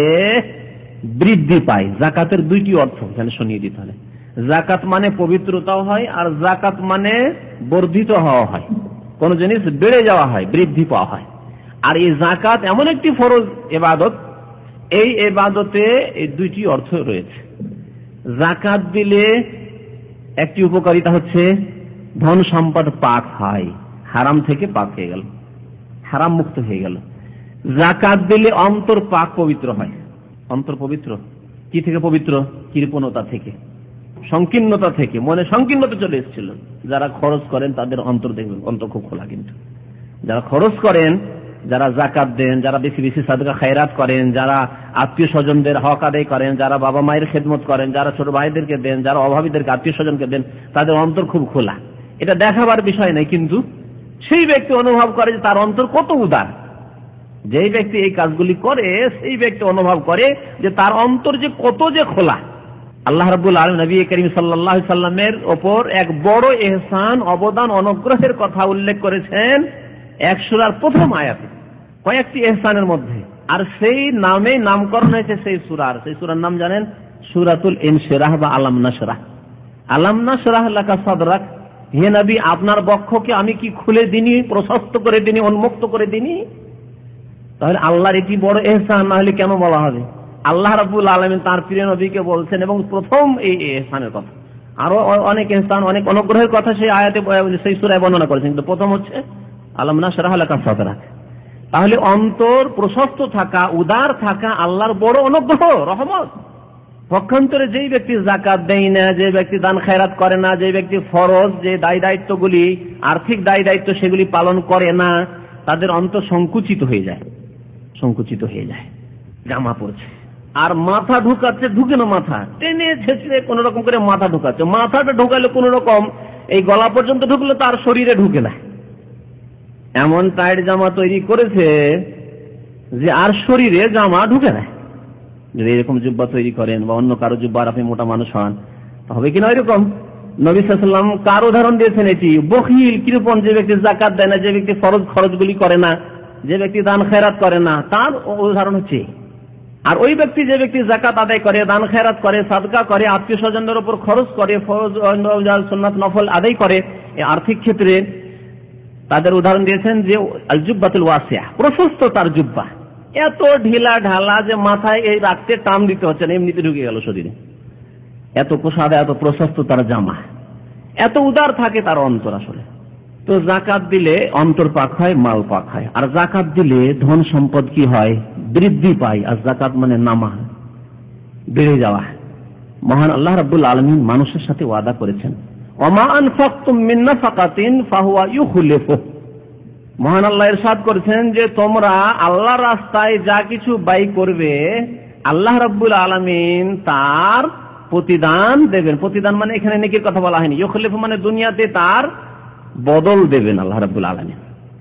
বৃদ্ধি পায়। যাকাতের দুইটি অর্থ এখানে শুনিয়ে দিতে হবে। যাকাত মানে পবিত্রতাও হয়, আর যাকাত মানে বর্ধিত হওয়া হয়, কোন জিনিস বেড়ে যাওয়া হয়, বৃদ্ধি পাওয়া হয়। আর এই যাকাত এমন একটি ফরজ ইবাদত, এই ইবাদতে এই দুইটি অর্থ রয়েছে। যাকাত দিলে একটি উপকারিতা হচ্ছে ধন সম্পদ পাক হয়, হারাম থেকে পাক হয়ে গেল, হারাম মুক্ত হয়ে গেল। যাকাত দিলে অন্তর পাক পবিত্র হয়। অন্তর পবিত্র কি থেকে? পবিত্র কৃপণতা থেকে, সংকীর্ণতা থেকে, মনে সংকীর্ণতা চলে এসেছিল। যারা খরচ করেন তাদের অন্তর দেখবেন অন্তর খুব খোলা, কিন্তু যারা খরচ করেন, যারা যাকাত দেন, যারা বেশি বেশি সাদকা খায়রাত করেন, যারা আত্মীয় স্বজনদের হক আদায় করেন, যারা বাবা মায়ের খেদমত করেন, যারা ছোট ভাইদেরকে দেন, যারা অভাবীদেরকে আত্মীয় স্বজনকে দেন, তাদের অন্তর খুব খোলা। এটা দেখাবার বিষয় নাই, কিন্তু সেই ব্যক্তি অনুভব করে যে তার অন্তর কত উদার। যেই ব্যক্তি এই কাজগুলি করে সেই ব্যক্তি অনুভব করে যে তার অন্তর যে কত যে খোলা। আল্লাহ রাব্বুল আলামিন নবী করিম সাল্লাল্লাহু আলাইহি সাল্লামের উপর এক বড় ইহসান, অবদান, অনুগ্রহের কথা উল্লেখ করেছেন এক সূরার প্রথম আয়াতে, কয়েকটি ইহসানের মধ্যে। আর সেই নামে নামকরণ হয়েছে সেই সূরার। সেই সূরার নাম জানেন? সূরাতুল ইনশিরাহ বা আলাম নাশরাহ। আলাম নাশরাহ লাকা সাদরাক হে নবী, আপনার বক্ষকে আমি কি খুলে দিনি, প্রশস্ত করে দিনি, উন্মুক্ত করে দিনি? তাহলে আল্লাহর এটি বড় ইহসান না হলে কেন বলা হবে? আল্লাহ রাব্বুল আলামিন তার প্রিয় নবীকে বলছেন, এবং প্রথম এই ইহসানের কথা। আরো অনেক ইহসান, অনেক অনুগ্রহের কথা সেই আয়াতে, সেই সূরায় বর্ণনা করেছেন, কিন্তু প্রথম হচ্ছে আলাম নাশরাহ লাকা সাদরাক। তাহলে অন্তর প্রশস্ত থাকা, উদার থাকা আল্লাহর বড় অনুগ্রহ, রহমত। পক্ষান্তরে যেই ব্যক্তি যাকাত দেয় না, যে ব্যক্তি দান খেরাত করে না, যে ব্যক্তি ফরজ যে দায় দায়িত্বগুলি, আর্থিক দায় দায়িত্ব সেগুলি পালন করে না, তাদের অন্তর সংকুচিত হয়ে যায়, সংকুচিত হয়ে যায়। জামা পড়ছে আর মাথা ঢুকাচ্ছে, ঢুকে না, মাথা টেনে ছেঁচড়ে কোন রকম করে মাথা ঢুকাচ্ছে। মাথাটা ঢুকালে কোন রকম, এই গলা পর্যন্ত ঢুকলে তার শরীরে ঢুকে না। এমন টাইট জামা তৈরি করেছে যে আর শরীরে জামা ঢুকে না। যদি এরকম জুব্বা তৈরি করেন বা অন্য কারো জুব্বা, আর আপনি মোটা মানুষ হন, হবে কিনা এরকম? নবী সাল্লাল্লাহু আলাইহি ওয়াসাল্লাম কার উদাহরণ দিয়েছেন এটি? বখিল, কৃপণ, যে ব্যক্তি যাকাত দেয় না, যে ব্যক্তি ফরজ খরচগুলি করে না, যে ব্যক্তি দান খেরাত করে না, তার উদাহরণ হচ্ছে। আর ওই ব্যক্তি যে ব্যক্তি যাকাত আদায় করে, দান খেরাত করে, সাদকা করে, আত্মীয় স্বজনের উপর খরচ করে, ফরজ সুন্নাত নফল আদায় করে, আর্থিক ক্ষেত্রে তাদের উদাহরণ দিয়েছেন যে আল জুব্বাতুল ওয়াসিয়া, প্রশস্ত তার জুব্বা, এত ঢিলা ঢালা যে মাথায় এই রাখতে টান দিতে হচ্ছে না, এমনিতে ঢুকে গেল শরীরে। এত কোষাদা, এত প্রশস্ত তার জামা, এত উদার থাকে তার অন্তর। আসলে তো যাকাত দিলে অন্তর পাক হয়, মাল পাক হয়। আর যাকাত দিলে ধন সম্পদ কি হয়? বৃদ্ধি পায়। আর যাকাত মানে নামা, বেড়ে যাওয়া। মহান আল্লাহ রাব্বুল আলামিন মানুষের সাথে ওয়াদা করেছেন, ওমা আনফাকতুম মিন নাফাকাতিন ফাহুয়া ইউখলিফু। মহান আল্লাহ ইরশাদ করেছেন যে তোমরা আল্লাহর রাস্তায় যা কিছু ব্যয় করবে, আল্লাহ রাব্বুল আলামিন তার প্রতিদান দেবেন। প্রতিদান মানে এখানে নেকির কথা বলা হয়নি। ইউখলিফু মানে দুনিয়াতে তার বদল দেবেন আল্লাহ রাব্বুল আলামিন।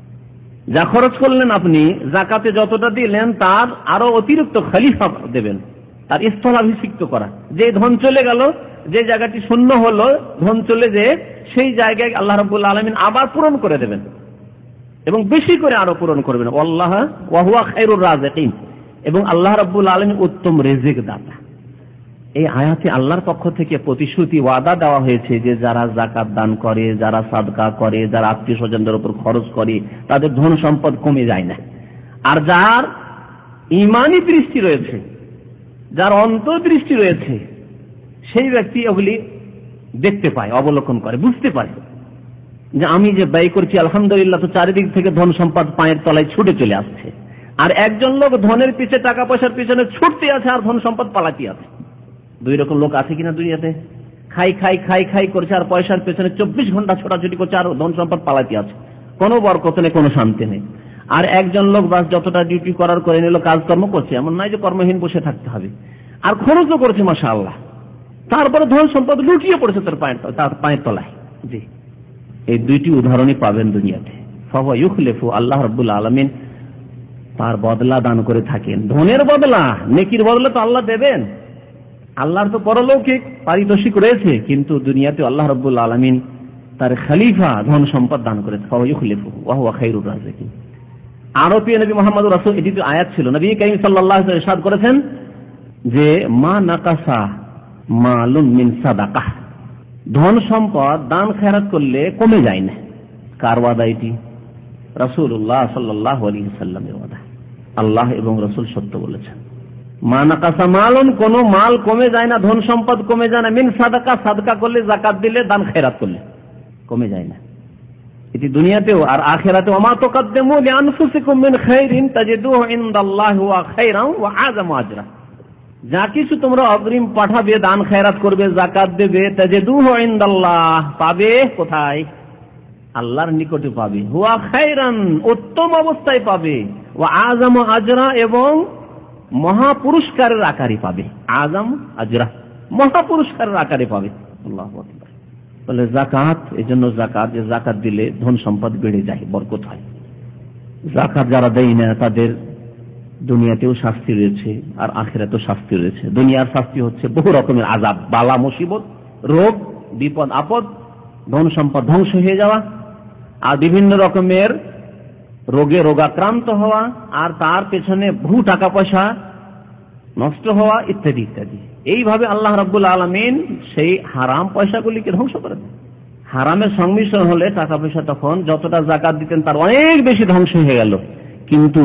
যা খরচ করলেন আপনি, যাকাতে যতটা দিলেন, তার আরো অতিরিক্ত খলিফা দেবেন, তার স্থলাভিষিক্ত করা। যে ধন চলে গেল, যে জায়গাটি শূন্য হলো, ধন চলে যে সেই জায়গায় আল্লাহ রাব্বুল আলামিন আবার পূরণ করে দেবেন, এবং বেশি করে আরো পূরণ করবেন। আল্লাহ ওয়া হুয়া খায়রুর রাযিকিন, এবং আল্লাহ রাব্বুল আলামিন উত্তম রিজিক দাতা। এই আয়াতে আল্লাহর পক্ষ থেকে প্রতিশ্রুতি, ওয়াদা দেওয়া হয়েছে যে যারা যাকাত দান করে, যারা সাদকা করে, যারা আত্মীয় স্বজনদের উপর খরচ করে, তাদের ধন সম্পদ কমে যায় না। আর যার ঈমানি দৃষ্টি রয়েছে, যার অন্তর্দৃষ্টি রয়েছে, সেই ব্যক্তি ওগুলি দেখতে পায়, অবলোকন করে, বুঝতে পারে যে আমি যে ব্যয় করছি আলহামদুলিল্লাহ, তো চারিদিক থেকে ধন সম্পদ পায়ের তলায় ছুটে চলে আসছে। আর একজন লোক ধনের পিছে, টাকা পয়সার পিছনে ছুটতে আছে, আর ধন সম্পদ পালাতে আছে। দুই রকম লোক আছে কিনা দুনিয়াতে? খাই খাই খাই খাই করছে, আর পয়সার পেছনে চব্বিশ ঘন্টা ছোটাছুটি করছে, আর ধন সম্পদ পালাতে আছে, কোনো বরকত নেই, কোনো শান্তি নেই। আর একজন লোক বাস যতটা ডিউটি করার করে নিল, কাজকর্ম করছে, এমন নয় যে কর্মহীন বসে থাকতে হবে, আর খরচও করছে মাশাআল্লাহ, তারপরে ধন সম্পদ লুটিয়ে পড়েছে তার পায়ের তার পায়ের তলায়। জি, এই দুইটি উদাহরণই পাবেন দুনিয়াতে। ফাহুয়া ইউখলিফু, আল্লাহ রাব্বুল আলামিন তার বদলা দান করে থাকেন। ধনের বদলা, নেকির বদলা তো আল্লাহ দেবেন। আল্লাহর তো পরলৌকিক পারিতোষিক রয়েছে, কিন্তু দুনিয়াতে আল্লাহ রাব্বুল আলামিন তার খলিফা ধন সম্পদ দান করে। ফাহুয়া ইউখলিফু ওয়া হুয়া খায়রুর রাযিকিন। আরো প্রিয় নবী মুহাম্মদ রাসূল, এটি তো আয়াত ছিল, নবী কারীম সাল্লাল্লাহু আলাইহি ওয়াসাল্লাম ইরশাদ করেছেন যে মা নাকাসা মালুম মিন সাদাকাহ, ধন সম্পদ দান খেরাত করলে কমে যায় না। কার ওয়াদা এটি? রাসূলুল্লাহ সাল্লাল্লাহু আলাইহি ওয়াসাল্লামের ওয়াদা। আল্লাহ এবং রাসূল সত্য বলেছেন। মা নাকাসা মালুন, কোন মাল কমে যায় না, ধন সম্পদ কমে যায় না, মিন সাদাকা, সাদকা করলে, যাকাত দিলে, দান খেরাত করলে কমে যায় না। এটি দুনিয়াতেও আর আখিরাতেও। মা তুকাদ্দিমু লিআনফুসিকুম মিন খাইরিন তাজিদুহু ইনদাল্লাহি ওয়া খায়রান ওয়া আযামু আজরা। যা কিছু তোমরা অগ্রিম পাঠাবে, দান খেরাত করবে, যাকাত দেবে, তাজিদুহু ইনদাল্লাহ, পাবে কোথায়? আল্লাহর নিকটে পাবে। হুয়া খায়রান, উত্তম অবস্থায় পাবে, ওয়া আযামু আজরা, এবং মহা পুরস্কারের আকারে পাবে। আযাম আজরা, মহা পুরস্কারের আকারে পাবে। আল্লাহু আকবার। বলে যাকাত, এজন্য যাকাত, যে যাকাত দিলে ধন সম্পদ বেড়ে যায়, বরকত হয়। যাকাত যারা দেয় না, তাদের দুনিয়াতেও শাস্তি রয়েছে, আর আখিরাতেও শাস্তি রয়েছে। দুনিয়ার শাস্তি হচ্ছে বহু রকমের আযাব, বালা মুসিবত, রোগ, বিপদ আপদ, ধন সম্পদ ধ্বংস হয়ে যাওয়া, আর বিভিন্ন রকমের রোগে রোগাক্রান্ত হওয়া, আর তার পেছনে বহু টাকা পয়সা নষ্ট হওয়া, ইত্যাদি ইত্যাদি। এইভাবে আল্লাহ রাব্বুল আলামিন সেই হারাম পয়সাগুলিকে ধ্বংস করে দেন। হারামের সংমিশ্রণ হলে টাকা পয়সা তখন যতটা যাকাত দিতেন তার অনেক বেশি ধ্বংস হয়ে গেল। কিন্তু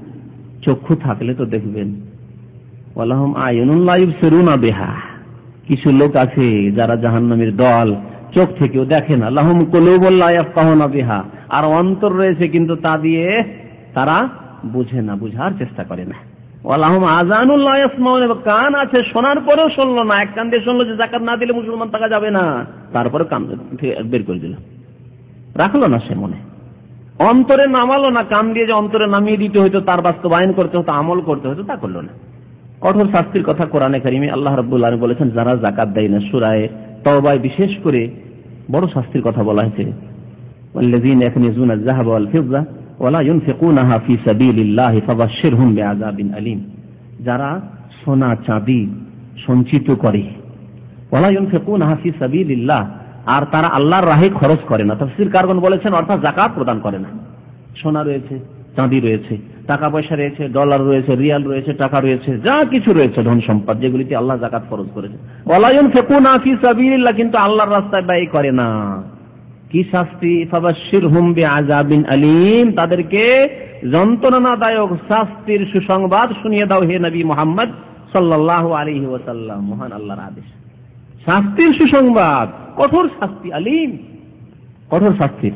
চক্ষু থাকলে তো দেখবেন, ওয়ালাহুম আয়ুনুন লা ইবসিরুনা বিহা, কিছু লোক আছে যারা জাহান্নামের দল, চোখ থেকেও দেখে না। লাহুম কুলুবুন লা ইয়াফকাহুনা বিহা, আর অন্তর রয়েছে কিন্তু তা দিয়ে তারা বুঝে না, বুঝার চেষ্টা করে না। ওয়ালাহুম আযানুন লা ইয়াসমাউনা, কান আছে শোনার পরেও শুনলো না। এক কান দিয়ে শুনলো যে যাকাত না দিলে মুসলমান থাকা যাবে না, তারপরে কান বের করে দিল, রাখলো না সে মনে, অন্তরে নামালো না। কান দিয়ে যে অন্তরে নামিয়ে দিতে হইতো, তার বাস্তবায়ন করতে হতো, আমল করতে হতো, তা করলো না। কঠোর শাস্তির কথা কোরআনে কারিমে আল্লাহ রাব্বুল আলামিন বলেছেন, যারা যাকাত দেয় না। সূরা তাওবায় বিশেষ করে বড় শাস্তির কথা বলা হয়েছে, ওয়াল্লাযীনা ইয়াকনিজুনা আয-যাহাবা ওয়াল ফিদ্দা ওয়া লা ইউনফিকুনাহা ফী সাবিলিল্লাহি ফাবাশশিরহুম বিআযাবিন আলীম। যারা সোনা চাঁদি সঞ্চিত করে, ওয়া লা ইউনফিকুনাহা ফী সাবিলিল্লাহ, আর তারা আল্লাহর রাহে খরচ করে না। তাফসীরকারগণ বলেছেন অর্থাৎ যাকাত প্রদান করে না। সোনা রয়েছে, চাঁদি রয়েছে, টাকা পয়সা রয়েছে, ডলার রয়েছে, রিয়াল রয়েছে, টাকা রয়েছে, যা কিছু রয়েছে ধন সম্পদ, যেগুলিতে আল্লাহ যাকাত ফরজ করেছে, ওয়ালা ইউনফিকুনা ফি সাবিলিল্লাহ, কিন্তু আল্লাহর রাস্তায় ব্যয় করে না। কি শাস্তি? ফাবাশশিরহুম বিআযাবিন আলীম, তাদেরকে যন্ত্রণাদায়ক শাস্তির সুসংবাদ শুনিয়ে দাও হে নবী মুহাম্মদ সাল্লাল্লাহু আলাইহি ওয়াসাল্লাম। মহান আল্লাহর আদেশ, শাস্তির সুসংবাদ, কঠোর শাস্তি, আলীম, কঠোর শাস্তির।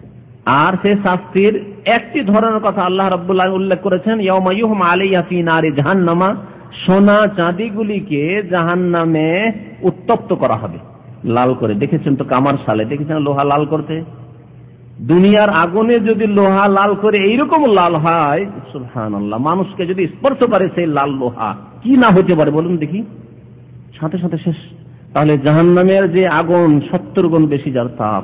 আর সে শাস্তির একটি ধরনের কথা আল্লাহ রাব্বুল আলামিন উল্লেখ করেছেন, ইয়াউমা ইউহমা আলাইহা ফি নারি জাহান্নামা, সোনা চাঁদিগুলিকে জাহান্নামে উত্তপ্ত করা হবে, লাল করে। দেখেছেন তো কামার সালে দেখেছেন লোহা লাল করতে? দুনিয়ার আগুনে যদি লোহা লাল করে এইরকম লাল হয়, সুবহানাল্লাহ, মানুষকে যদি স্পর্শ করে সেই লাল লোহা, কি না হতে পারে বলুন দেখি, সাথে সাথে শেষ। তাহলে জাহান্নামের যে আগুন সত্তর গুণ বেশি যার তাপ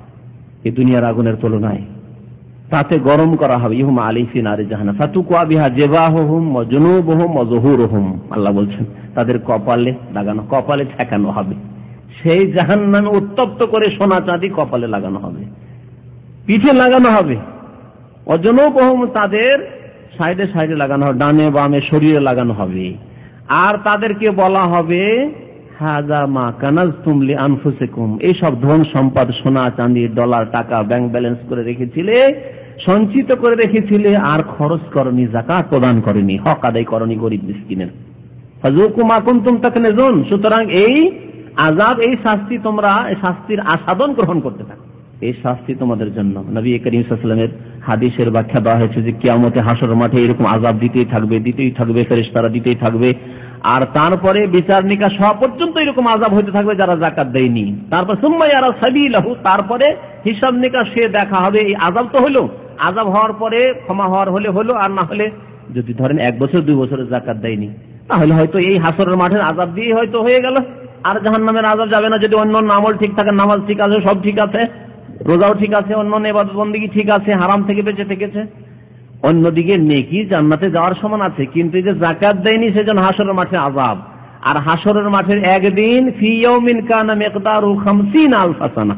এই দুনিয়ার আগুনের তুলনায়, তাতে গরম করা হবে। ইউহমা আলাইহা ফি নারি জাহান্নাম ফাতুকুয়া বিহা জিবাহুহুম ওয়া জুনুবুহুম ওয়া যুহুরুহুম, আল্লাহ বলছেন তাদের কপালে লাগানো, কপালে ঠেকানো হবে। সেই জাহান্নামে উত্তপ্ত করে সোনা চাঁদি কপালে লাগানো হবে, পিঠে লাগানো হবে। ওয়া জুনুবুহুম, তাদের সাইডে সাইডে লাগানো হবে, ডানে বামে শরীরে লাগানো হবে। আর তাদেরকে বলা হবে, হাযা মা কানাজতুম লিআনফুসিকুম, এই সব ধন সম্পদ, সোনা চাঁদি ডলার টাকা ব্যাংক ব্যালেন্স করে রেখেছিলে, সঞ্চিত করে রেখেছিলে, আর খরচ করনি, যাকাত প্রদান করনি, হক আদায় করনি গরিব মিসকিনের। ফাযুকু মা কুনতুম তাকনিজুন, সুতরাং এই আযাব, এই শাস্তি তোমরা, এই শাস্তির আস্বাদন গ্রহণ করতে থাকো, এই শাস্তি তোমাদের জন্য। নবী করিম সাল্লাল্লাহু আলাইহি ওয়াসাল্লামের হাদিসের ব্যাখ্যা দেওয়া হয়েছে যে কিয়ামতে হাসর মাঠে এরকম আযাব দিতেই থাকবে, দিতেই থাকবে, ফেরেশতারা দিতেই থাকবে। আর তারপরে বিচার নিকাশ হওয়া পর্যন্ত এরকম আযাব হতে থাকবে যারা যাকাত দেয়নি। তারপর সুম্মা ইয়ারা সাবিলাহু, তারপরে হিসাব নিকাশ সে দেখা হবে। এই আযাব তো হলো, আযাব হওয়ার পরে ক্ষমা হওয়ার হলে হলো, আর না হলে যদি ধরেন এক বছর দুই বছরের যাকাত দেয়নি, তাহলে হয়তো এই হাসরের মাঠের আযাব দিয়ে হয়তো হয়ে গেল, আর জাহান্নামের আযাব যাবে না। যদি অন্য আমল ঠিক থাকে, নামাজ ঠিক আছে, সব ঠিক আছে, রোজাও ঠিক আছে, অন্য ইবাদত বন্দেগী ঠিক আছে, হারাম থেকে বেঁচে থেকেছে, অন্যদিকে নেকি জান্নাতে যাওয়ার সমান আছে। কিন্তু এই যে যাকাত দেয়নি সেজন্য হাসরের মাঠে আযাব। আর হাসরের মাঠের একদিন ফি ইয়াউমিন কানা মিকদারু খামসিনা আলফা সানা,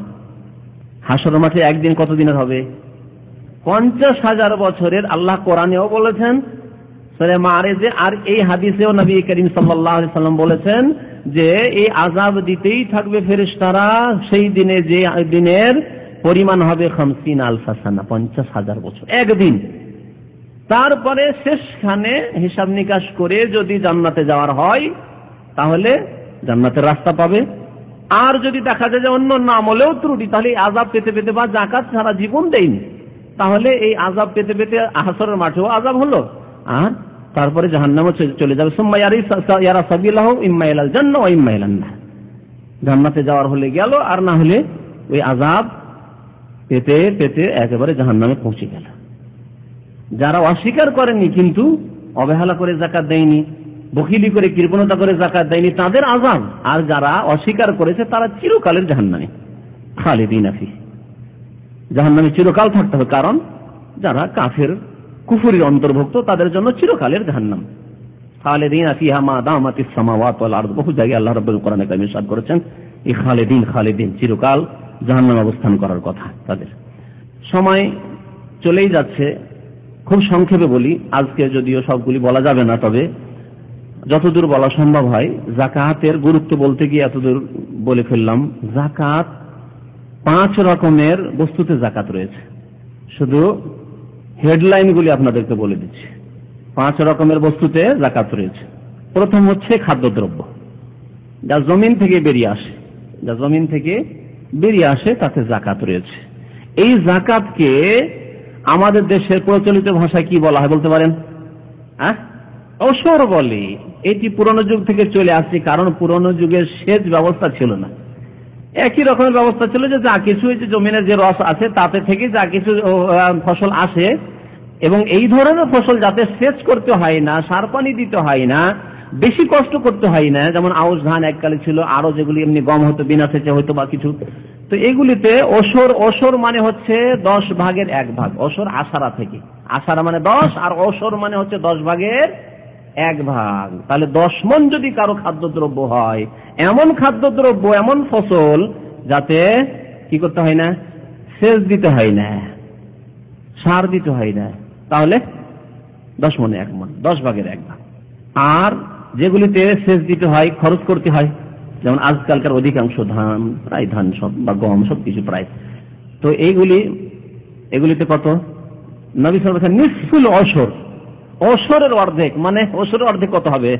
হাসরের মাঠে একদিন কত দিনের হবে? পঞ্চাশ হাজার বছরের। আল্লাহ কোরআনেও বলেছেন সূরা মাআরিজে, আর এই হাদিসেও নবী করিম সাল্লাল্লাহু আলাইহি সাল্লাম বলেছেন যে এই আযাব দিতেই থাকবে ফেরেশতারা সেই দিনে, যে দিনের পরিমাণ হবে খামসিনা আলফা সানা, পঞ্চাশ হাজার বছর, একদিন। তারপরে শেষখানে হিসাব নিকাশ করে যদি জান্নাতে যাওয়ার হয় তাহলে জান্নাতের রাস্তা পাবে। আর যদি দেখা যায় যে অন্য আমলেও ত্রুটি, তাহলে আযাব পেতে পেতে, বা যাকাত সারা জীবন দেয়নি, তাহলে এই আযাব পেতে পেতে হাসরের মাঠেও আযাব হলো, আর তারপরে জাহান্নামে চলে যাবে। সুম্মা ইয়ারা সাবিলাহু ইম্মা ইলাল জান্নাহ ওয়া ইম্মা ইলান নার, জান্নাতে যাওয়ার হলে গেল, আর না হলে ওই আযাব পেতে পেতে একেবারে জাহান্নামে পৌঁছে গেল। যারা অস্বীকার করেনি, কিন্তু অবহেলা করে যাকাত দেয়নি, বখিলি করে, কৃপণতা করে যাকাত দেয়নি, তাদের আযাব। আর যারা অস্বীকার করেছে তারা চিরকালের জাহান্নামে, খালিদিনা ফিহি, জাহান্নামে চিরকাল থাকতে হবে। কারণ যারা কাফের, কুফরির অন্তর্ভুক্ত, তাদের জন্য চিরকালের জাহান্নাম, খালিদিনা ফিহা মা দামাতিস সামাওয়াতু ওয়াল আরদ। বহু জায়গায় আল্লাহ রাব্বুল কোরআনে কারিমে ইরশাদ করেছেন এই খালিদিন, খালিদিন, চিরকাল জাহান্নামে অবস্থান করার কথা তাদের। সময় চলেই যাচ্ছে, খুব সংক্ষেপে বলি আজকে, যদিও সবগুলি বলা যাবে না, তবে যতদূর বলা সম্ভব হয়। যাকাতের গুরুত্ব বলতে গিয়ে এতদূর বলে ফেললাম। যাকাত পাঁচ রকমের বস্তুতে যাকাত রয়েছে। শুধু হেডলাইনগুলি আপনাদেরকে বলে দিচ্ছি। পাঁচ রকমের বস্তুতে যাকাত রয়েছে। প্রথম হচ্ছে খাদ্যদ্রব্য, যা জমিন থেকে বেরিয়ে আসে, যা জমিন থেকে বেরিয়ে আসে তাতে যাকাত রয়েছে। এই যাকাতকে আমাদের দেশের প্রচলিত ভাষায় কি বলা হয় বলতে পারেন? হ্যাঁ, ওসর বলে। এটি পুরনো যুগ থেকে চলে আসছে, কারণ পুরনো যুগের সেচ ব্যবস্থা ছিল না। একই রকমের ব্যবস্থা ছিল যে যা কিছু যে জমিনের যে রস আছে তাতে থেকে যা কিছু ফসল আসে, এবং এই ধরনের ফসল যাতে সেচ করতে হয় না, সার পানি দিতে হয় না, বেশি কষ্ট করতে হয় না, যেমন আউশ ধান এককালে ছিল, আরো যেগুলি এমনি গম হতো বিনা সেচে হয়তো বা কিছু, তো এগুলিতে ওসর, ওসর মানে হচ্ছে দশ ভাগের এক ভাগ। ওসর আশারা থেকে, আশারা মানে দশ, আর ওসর মানে হচ্ছে দশ ভাগের এক ভাগ। তাহলে দশ মণ যদি কারো খাদ্যদ্রব্য হয়, এমন খাদ্যদ্রব্য, এমন ফসল যাতে কি করতে হয় না, সেচ দিতে হয় না, সার দিতে হয় না, তাহলে দশ মণে এক মণ, দশ ভাগের এক ভাগ। আর যেগুলিতে সেচ দিতে হয়, খরচ করতে হয়, যেমন আজকালকার অধিকাংশ ধান, প্রায় ধান সব বা গম সব কিছু প্রায়, তো এইগুলি, এগুলিতে কত? নবী সাল্লাল্লাহু আলাইহি ওয়াসাল্লাম নিসফুল ওশর, ওশরের অর্ধেক, মানে ওশরের অর্ধেক কত হবে?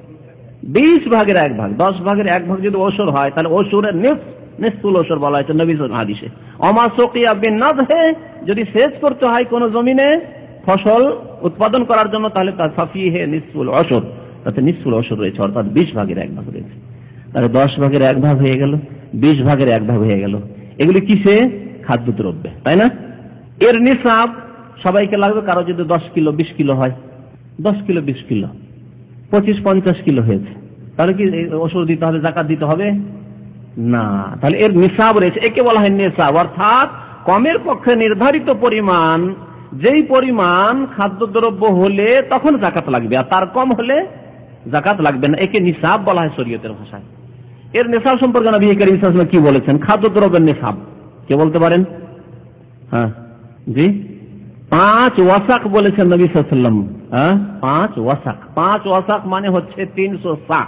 বিশ ভাগের এক ভাগ। দশ ভাগের এক ভাগ যদি ওশর হয়, তাহলে ওশরের নিসফ, নিসফুল ওশর বলা হয়েছে নবী সাল্লাল্লাহু আলাইহি হাদিসে। ওমা সুকিয়া বিন-নাযহি, যদি সেচ করতে হয় কোন জমিনে ফসল উৎপাদন করার জন্য, তাহলে তার ফাফিহে নিসফুল ওশর, তাতে নিসফুল ওশর রয়েছে, অর্থাৎ বিশ ভাগের এক ভাগ রয়েছে। তাহলে দশ ভাগের এক ভাগ হয়ে গেল, বিশ ভাগের এক ভাগ হয়ে গেল। এগুলি কিসে? খাদ্যদ্রব্যে, তাই না? এর নিসাব সবাইকে লাগবে। কারো যদি দশ কিলো বিশ কিলো হয়, দশ কিলো বিশ কিলো পঁচিশ পঞ্চাশ কিলো হয়েছে, তাহলে কি ওষুধ দিতে হবে, যাকাত দিতে হবে না? তাহলে এর নিসাব রয়েছে, একে বলা হয় নিসাব, অর্থাৎ কমের পক্ষে নির্ধারিত পরিমাণ, যেই পরিমাণ খাদ্যদ্রব্য হলে তখন যাকাত লাগবে, আর তার কম হলে যাকাত লাগবে না। একে নিসাব বলা হয় শরীয়তের ভাষায়। এর নিসাব সম্পর্কে নবী করিম সাল্লাল্লাহু আলাইহি ওয়াসাল্লাম কি বলেছেন? খাদ্যদ্রব্যের নিসাব কে বলতে পারেন? হ্যাঁ জি, পাঁচ ওয়াসাক বলেছেন নবী সাল্লাল্লাহু আলাইহি ওয়াসাল্লাম। হ্যাঁ, পাঁচ ওয়াসাক। পাঁচ ওয়াসাক মানে হচ্ছে তিনশো সা,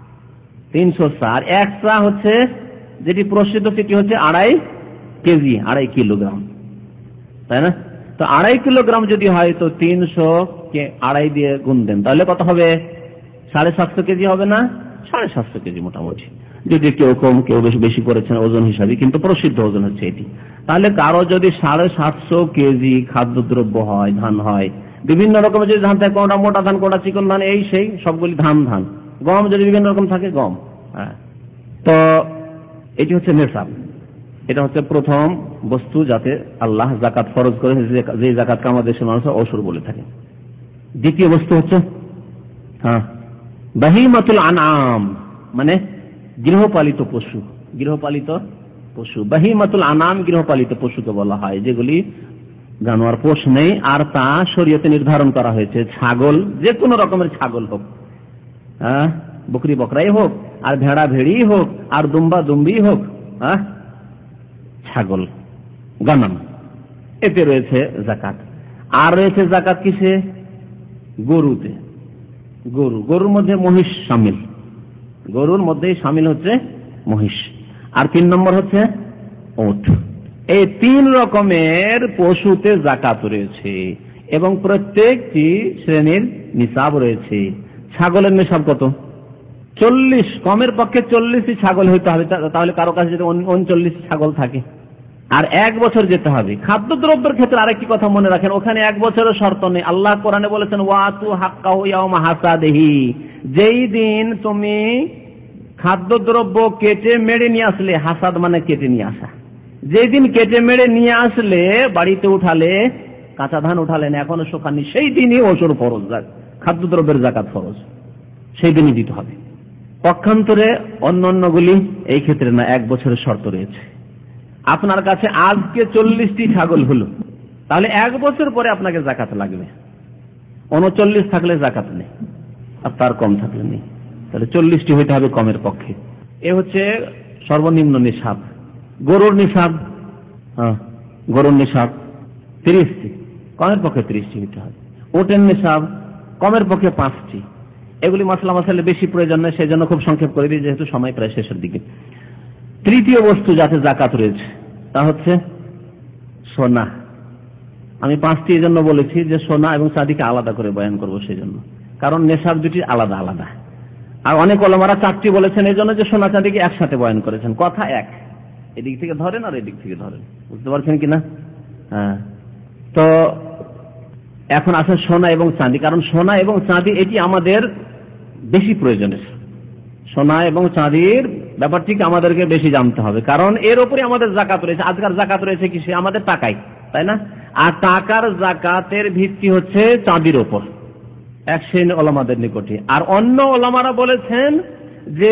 তিনশো সা। আর এক সা হচ্ছে যেটি প্রসিদ্ধ, সেটি হচ্ছে আড়াই কেজি, আড়াই কিলোগ্রাম, তাই না? তো আড়াই কিলোগ্রাম যদি হয়, তো তিনশো কে আড়াই দিয়ে গুণ দেন, তাহলে কত হবে? সাড়ে সাতশো কেজি হবে না? সাড়ে সাতশো কেজি মোটামুটি, যদি কেউ কম কেউ বেশি বেশি করেছেন ওজন হিসাবে, কিন্তু প্রসিদ্ধ ওজন হচ্ছে এটি। তাহলে কারো যদি সাড়ে সাতশো কেজি খাদ্যদ্রব্য হয়, ধান হয়, বিভিন্ন রকমের যদি ধান থাকে, কোনটা মোটা ধান, কোনটা চিকন ধান, এই সেই সবগুলি ধান ধান গম যদি বিভিন্ন রকম থাকে, গম। হ্যাঁ, তো এটি হচ্ছে নেশাব। এটা হচ্ছে প্রথম বস্তু যাতে আল্লাহ যাকাত ফরজ করে, যে যাকাতকে আমাদের দেশের মানুষ ওশর বলে থাকে। দ্বিতীয় বস্তু হচ্ছে হ্যাঁ বাহিমাতুল আনআম, মানে গৃহপালিত পশু। গৃহপালিত পশু, বাহিমাতুল আনাম গৃহপালিত পশুকে বলা হয়, যেগুলি জানোয়ার পোষ নেই, আর তা শরীয়তে নির্ধারণ করা হয়েছে। ছাগল, যে কোনো রকমের ছাগল হোক, হ্যাঁ, বকরি বকরাই হোক, আর ভেড়া ভেড়ি হোক, আর দুম্বা দুম্বি হোক, হ্যাঁ, ছাগল গানাম, এতে রয়েছে যাকাত। আর রয়েছে যাকাত কিসে? গরুতে। গরু, গরুর মধ্যে মহিষ শামিল, গরুর মধ্যেই শামিল হচ্ছে মহিষ। আর তিন নম্বর হচ্ছে ওট। এই তিন রকমের পশুতে যাকাত রয়েছে, এবং প্রত্যেকটি শ্রেণীর নিসাব রয়েছে। ছাগলের নিসাব কত? চল্লিশ, কমের পক্ষে চল্লিশই ছাগল হইতে হবে। তাহলে কারো কাছে যদি উনচল্লিশ ছাগল থাকে, আর এক বছর যেতে হবে। খাদ্যদ্রব্যের ক্ষেত্রে আরেকটি কথা মনে রাখেন, ওখানে এক বছরের শর্ত নেই। আল্লাহ কোরআনে বলেছেন ওয়াতু হাক্কাহু ইয়াওমা হাসাদিহি, যেই দিন তুমি খাদ্যদ্রব্য কেটে মেরে নিয়ে আসলে, হাসাদ মানে কেটে নিয়ে আসা, যেই দিন কেটে মেরে নিয়ে আসলে, বাড়িতে উঠালে, কাঁচা ধান উঠালেন, এখনো শোকানি, সেই দিনই ওশর ফরজ, খাদ্যদ্রব্যের যাকাত ফরজ, সেই দিনই দিতে হবে। পক্ষান্তরে অন্য অন্যগুলি এই ক্ষেত্রে না, এক বছরের শর্ত রয়েছে। আপনার কাছে আজকে চল্লিশটি ছাগল হলো, তাহলে এক বছর পরে আপনাকে যাকাত লাগবে। উনচল্লিশ থাকলে যাকাত নেই, আর তার কম থাকলে নেই। তাহলে চল্লিশটি হইতে হবে কমের পক্ষে। এ হচ্ছে সর্বনিম্ন নিসাব। গরুর নিসাব, হ্যাঁ, গরুর নিসাব তিরিশটি, কমের পক্ষে তিরিশটি হইতে হবে। ওটের নিসাব কমের পক্ষে পাঁচটি। এগুলি মাসলা মাসালে বেশি প্রয়োজন নয়, সেই জন্য খুব সংক্ষেপ করে দিই, যেহেতু সময় প্রায় শেষের দিকে। তৃতীয় বস্তু যাতে যাকাত রয়েছে, তা হচ্ছে সোনা। আমি পাঁচটি এই জন্য বলেছি যে সোনা এবং চাঁদিকে আলাদা করে বয়ান করবো সেই জন্য, কারণ নেশাব দুটি আলাদা আলাদা। আর অনেক ওলামারা চারটি বলেছেন এই জন্য যে সোনা চাঁদিকে একসাথে বয়ান করেছেন, কথা এক, এদিক থেকে ধরেন আর এদিক থেকে ধরেন, বুঝতে পারছেন কিনা? হ্যাঁ, তো এখন আসে সোনা এবং চাঁদি, কারণ সোনা এবং চাঁদি এটি আমাদের বেশি প্রয়োজনের। সোনা এবং চাঁদির ব্যাপারটিকে আমাদেরকে বেশি জানতে হবে, কারণ এর উপরে আমাদের জাকাত রয়েছে। আজকাল জাকাত রয়েছে কিসে? আমাদের টাকায়, তাই না? আর টাকার জাকাতের ভিত্তি হচ্ছে চাঁদির ওপর, এক শ্রেণী ওলামাদের নিকটে। আর অন্য ওলামারা বলেছেন যে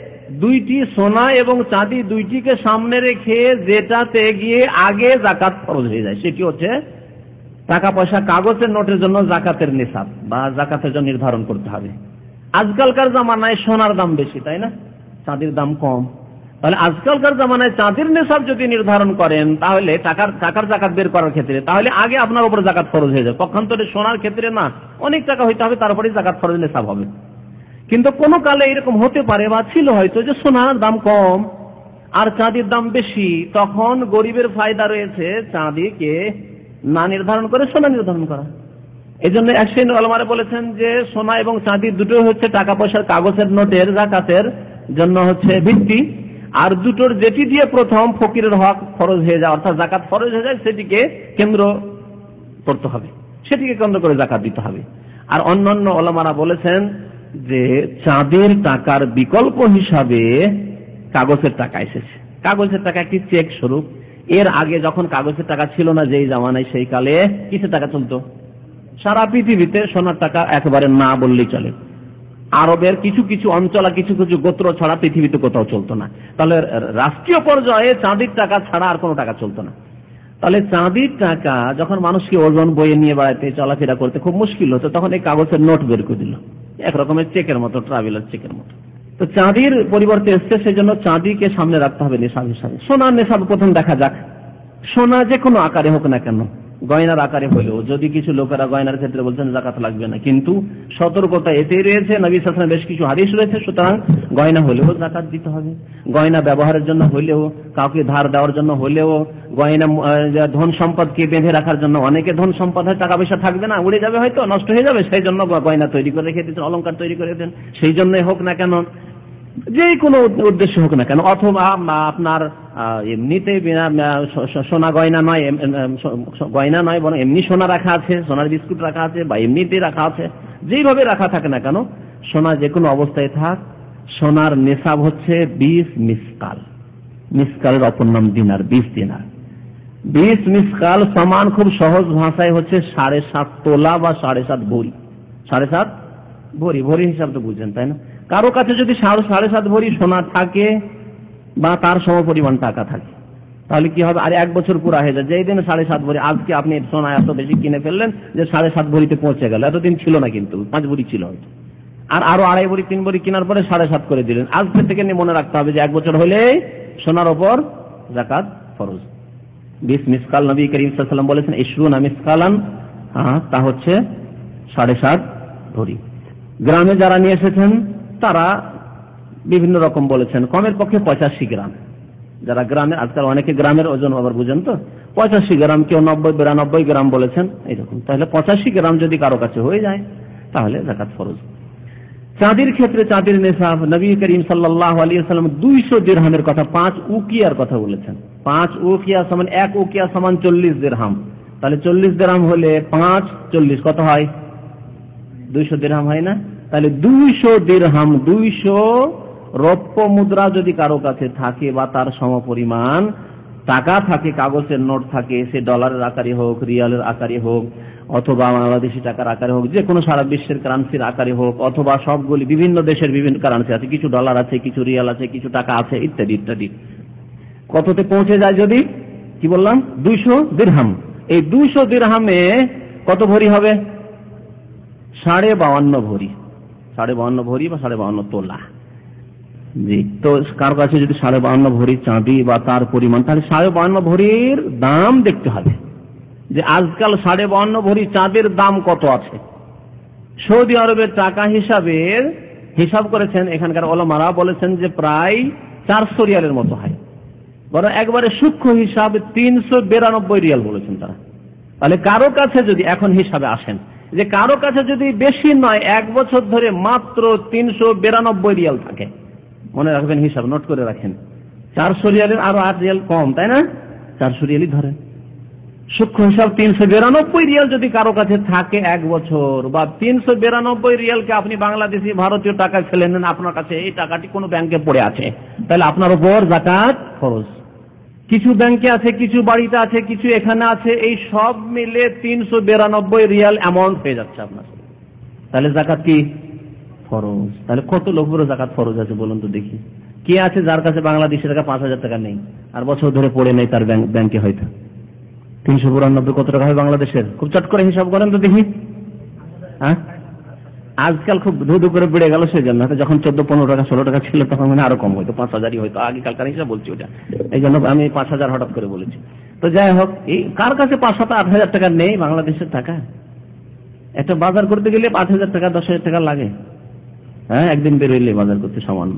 দুইটি সোনা এবং চাঁদি দুইটিকে সামনে রেখে যেটাতে গিয়ে আগে জাকাত ফরজ হয়ে যায় সেটি হচ্ছে টাকা পয়সা, কাগজের নোটের জন্য জাকাতের নিসাব বা জাকাতের জন্য নির্ধারণ করতে হবে। আজকালকার জামানায় সোনার দাম বেশি, তাই না? চাঁদির দাম কম। তাহলে আজকালকার জামানায় চাঁদির নিসাব যদি নির্ধারণ করেন তাহলে টাকার টাকার জাকাত বের করার ক্ষেত্রে তাহলে আগে আপনার উপর জাকাত ফরজ হয়ে যায়। পক্ষান্তরে সোনার ক্ষেত্রে না, অনেক টাকা হইতে হবে তারপরে জাকাত ফরজ নিসাব হবে। কিন্তু কোন কালে এরকম হতে পারে বা ছিল হয়তো যে সোনার দাম কম আর চাঁদির দাম বেশি, তখন গরিবের ফায়দা রয়েছে চাঁদিকে না নির্ধারণ করে সোনা নির্ধারণ করা। এই জন্য এক শ্রেণী ওলামারা বলেছেন যে সোনা এবং চাঁদি দুটো হচ্ছে টাকা পয়সার কাগজের নোটের জাকাতের জন্য হচ্ছে ভিত্তি, আর দুটোর যেটি দিয়ে প্রথম ফকিরের হক ফরজ হয়ে যায় অর্থাৎ জাকাত ফরজ হয়ে যায় সেটিকে কেন্দ্র করতে হবে, সেটিকে কেন্দ্র করে জাকাত দিতে হবে। আর অন্যান্য ওলামারা বলেছেন যে চাঁদের টাকার বিকল্প হিসাবে কাগজের টাকা এসেছে। কাগজের টাকা একটি চেক স্বরূপ। এর আগে যখন কাগজের টাকা ছিল না যেই জামানায়, সেই কালে কিসের টাকা চলতো? সারা পৃথিবীতে সোনার টাকা একেবারে না বললেই চলে। আরবের কিছু কিছু অঞ্চল আর কিছু কিছু গোত্র ছাড়া পৃথিবীতে কোথাও চলতো না। তাহলে রাষ্ট্রীয় পর্যায়ে চাঁদির টাকা ছাড়া আর কোনো টাকা চলতো না। তাহলে চাঁদির টাকা যখন মানুষকে ওজন বয়ে নিয়ে বেড়াতে চলাফেরা করতে খুব মুশকিল হতো, তখন এই কাগজের নোট বের করে দিল, এক রকমের চেকের মতো, ট্রাভেলার চেকের মতো। তো চাঁদির পরিবর্তে এসছে, সেই জন্য চাঁদিকে সামনে রাখতে হবে নেশাব হিসাবে। সোনার নেশাব প্রথম দেখা যাক। সোনা যে কোনো আকারে হোক না কেন, গয়নার আকারে হলেও, যদি কিছু লোকেরা গয়নার ক্ষেত্রে বলছেন জাকাত লাগবে না, কিন্তু সতর্কতা এতেই রয়েছে, নবী সাল্লাল্লাহু আলাইহি ওয়াসাল্লাম বেশ কিছু হাদিস রয়েছে, সুতরাং গয়না হলেও জাকাত দিতে হবে। গয়না ব্যবহারের জন্য হলেও, কাউকে ধার দেওয়ার জন্য হলেও, গয়না ধন সম্পদকে বেঁধে রাখার জন্য, অনেকে ধন সম্পদ হয় টাকা পয়সা থাকবে না, উড়ে যাবে, হয়তো নষ্ট হয়ে যাবে, সেই জন্য গয়না তৈরি করে রেখে দিচ্ছেন, অলংকার তৈরি করে দেন, সেই জন্যই হোক না কেন, যে কোনো উদ্দেশ্য হোক না কেন, অথবা আপনার এমনিতে সোনা গয়না নয়, গয়না নয় বরং এমনি সোনা রাখা আছে, সোনার বিস্কুট রাখা আছে বা এমনিতে রাখা আছে, যেইভাবে রাখা থাকে না কেন, সোনা যে কোনো অবস্থায় থাক, সোনার নেশাব হচ্ছে বিশ মিসকাল। মিসকালের অপর নাম দিনার, বিশ দিনার। বিশ মিসকাল সমান খুব সহজ ভাষায় হচ্ছে সাড়ে সাত তোলা বা সাড়ে সাত ভরি। সাড়ে সাত ভরি, ভরি হিসাব তো বুঝছেন, তাই না? কারো কাছে যদি সাড়ে সাত ভরি সোনা থাকে বা তার সম পরিমাণ টাকা থাকে, তাহলে কি হবে? আর এক বছর পুরা হয়ে যায়। যেই দিন সাড়ে সাত ভরি, আজকে আপনি সোনা এত বেশি কিনে ফেললেন যে সাড়ে সাত ভরিতে পৌঁছে গেল, এতদিন ছিল না, কিন্তু পাঁচ ভরি ছিল হয়তো, আর আরো আড়াই ভরি তিন ভরি কেনার পরে সাড়ে সাত করে দিলেন। আজকে থেকে নিয়ে মনে রাখতে হবে যে এক বছর হলে সোনার ওপর জাকাত ফরজ। বিশ মিসকাল, নবী করিম সাল্লাল্লাহু আলাইহি ওয়াসাল্লাম বলেছেন ইশরুনা মিসকালান, হ্যাঁ, তা হচ্ছে সাড়ে সাত ভরি। গ্রামে যারা নিয়ে এসেছেন তারা বিভিন্ন রকম বলেছেন, কমের পক্ষে পঁচাশি গ্রাম। যারা গ্রামে, আজকাল অনেকে গ্রামের ওজন আবার বুঝেন, তো পঁচাশি গ্রাম, কেউ নব্বই বিরানব্বই গ্রাম বলেছেন, এইরকম। তাহলে পঁচাশি গ্রাম যদি কারো কাছে হয়ে যায় তাহলে জাকাত ফরজ। চাঁদির ক্ষেত্রে চাঁদির নেশাব নবী করিম সাল্লাল্লাহু আলাইহি ওয়াসাল্লাম দুইশো দিরহামের কথা, পাঁচ উকিয়ার কথা বলেছেন। পাঁচ উকিয়া সমান, এক উকিয়া সমান চল্লিশ দিরহাম। তাহলে চল্লিশ দিরহাম হলে পাঁচ চল্লিশ কত হয়? দুইশো দিরহাম হয় না? তাহলে দুইশো দিরহাম, দুইশো রৌপ্য মুদ্রা যদি কারো কাছে থাকে বা তার সমপরিমাণ টাকা থাকে, কাগজের নোট থাকে, সে ডলারের আকারে হোক, রিয়ালের আকারে হোক, অথবা বাংলাদেশি টাকার আকারে হোক, যে কোনো সারা বিশ্বের কারেন্সির আকারে হোক, অথবা সবগুলি বিভিন্ন দেশের বিভিন্ন কারেন্সি আছে, কিছু ডলার আছে, কিছু রিয়াল আছে, কিছু টাকা আছে, ইত্যাদি ইত্যাদি, কততে পৌঁছে যায়? যদি কি বললাম, দুইশো দিরহাম। এই দুইশো দিরহামে কত ভরি হবে? সাড়ে বাউান্ন ভরি। সাড়ে বাউান্ন ভরি বা সাড়ে বাউান্ন তোলা। জি, তো কার কাছে যদি সাড়ে বাউান্ন ভরি চাঁদি বা তার পরিমাণ, তাহলে সাড়ে বাউান্ন ভরির দাম দেখতে হবে যে আজকাল সাড়ে বাউান্ন ভরি চাঁদের দাম কত আছে। সৌদি আরবের টাকা হিসাবের হিসাব করেছেন এখানকার ওলামারা, বলেছেন যে প্রায় চারশো রিয়ালের মতো হয়। বরং একবারে সূক্ষ্ম হিসাব তিনশো বিরানব্বই রিয়াল বলেছেন তারা। তাহলে কারো কাছে যদি এখন হিসাবে আসেন যে কারো কাছে যদি বেশি নয় এক বছর ধরে মাত্র তিনশো বিরানব্বই রিয়াল থাকে, মনে রাখবেন হিসাব নোট করে রাখেন, চারশো রিয়ালের আরো আট রিয়াল কম, তাই না? চারশো রিয়ালই ধরেন, সূক্ষ্ম হিসাব তিনশো বিরানব্বই রিয়াল যদি কারো কাছে থাকে এক বছর, বা তিনশো বিরানব্বই রিয়ালকে আপনি বাংলাদেশি ভারতীয় টাকায় ফেলে নেন, আপনার কাছে এই টাকাটি কোনো ব্যাংকে পড়ে আছে, তাহলে আপনার উপর যাকাত ফরজ। কিছু ব্যাংকে আছে, কিছু বাড়িতে আছে, কিছু এখানে আছে, এই সব মিলে তিনশো বিরানব্বই রিয়াল অ্যামাউন্ট হয়ে যাচ্ছে আপনার, তাহলে যাকাত কি ফরজ। তাহলে কত লোক পুরো যাকাত ফরজ আছে বলুন তো দেখি, কে আছে যার কাছে বাংলাদেশের টাকা পাঁচ হাজার টাকা নেই আর বছর ধরে পড়ে নেই তার ব্যাংকে? হয়তো তিনশো বিরানব্বই কত টাকা হয় বাংলাদেশের? খুব চট করে হিসাব করেন তো দেখি। হ্যাঁ, আজকাল খুব ধু ধু করে বেড়ে গেল, সেই জন্য যখন চোদ্দ পনেরো টাকা ষোলো টাকা ছিল তখন মানে আরো কম হয়তো, পাঁচ হাজারই হয়তো, আগেকালকার হিসাব বলছি ওটা, এই জন্য আমি পাঁচ হাজার হঠাৎ করে বলেছি। তো যাই হোক, এই কার কাছে পাঁচ সাত আট হাজার টাকা নেই বাংলাদেশের টাকা? একটা বাজার করতে গেলে পাঁচ হাজার টাকা দশ হাজার টাকা লাগে। হ্যাঁ, একদিন বেরোইলে বাজার করতে সামান্য।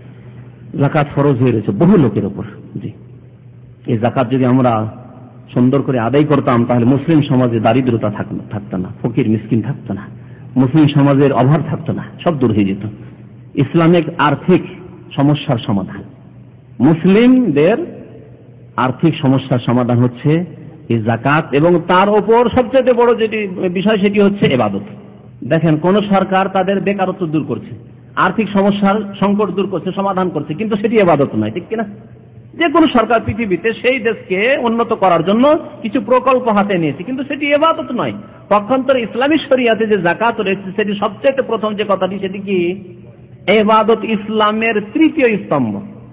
যাকাত ফরজ হয়ে রয়েছে বহু লোকের উপর। জি, এই যাকাত যদি আমরা সুন্দর করে আদায় করতাম তাহলে মুসলিম সমাজে দারিদ্রতা থাকতো না, ফকির মিসকিন থাকতো না, মুসলিম সমাজের অভাব থাকতো না, সব দূর হয়ে যেত। ইসলামিক আর্থিক সমস্যার সমাধান, মুসলিমদের আর্থিক সমস্যার সমাধান হচ্ছে এই যাকাত, এবং তার উপর সবচেয়ে বড় যেটি বিষয় সেটি হচ্ছে ইবাদত। দেখেন, কোন সরকার তাদের বেকারত্ব দূর করছে, আর্থিক সমস্যার সংকট দূর করছে, সমাধান করছে, কিন্তু সেটি ইবাদত নয়, ঠিক কিনা? যে কোনো সরকার পৃথিবীতে সেই দেশকে উন্নত করার জন্য কিছু প্রকল্প হাতে নিয়েছে, কিন্তু সেটি ইবাদত নয়। পক্ষান্তর ইসলামী শরিয়াতে যে যাকাত রয়েছে সেটি সবচেয়ে প্রথম যে কথাটি সেটি কি? ইবাদত, ইসলামের তৃতীয় স্তম্ভ।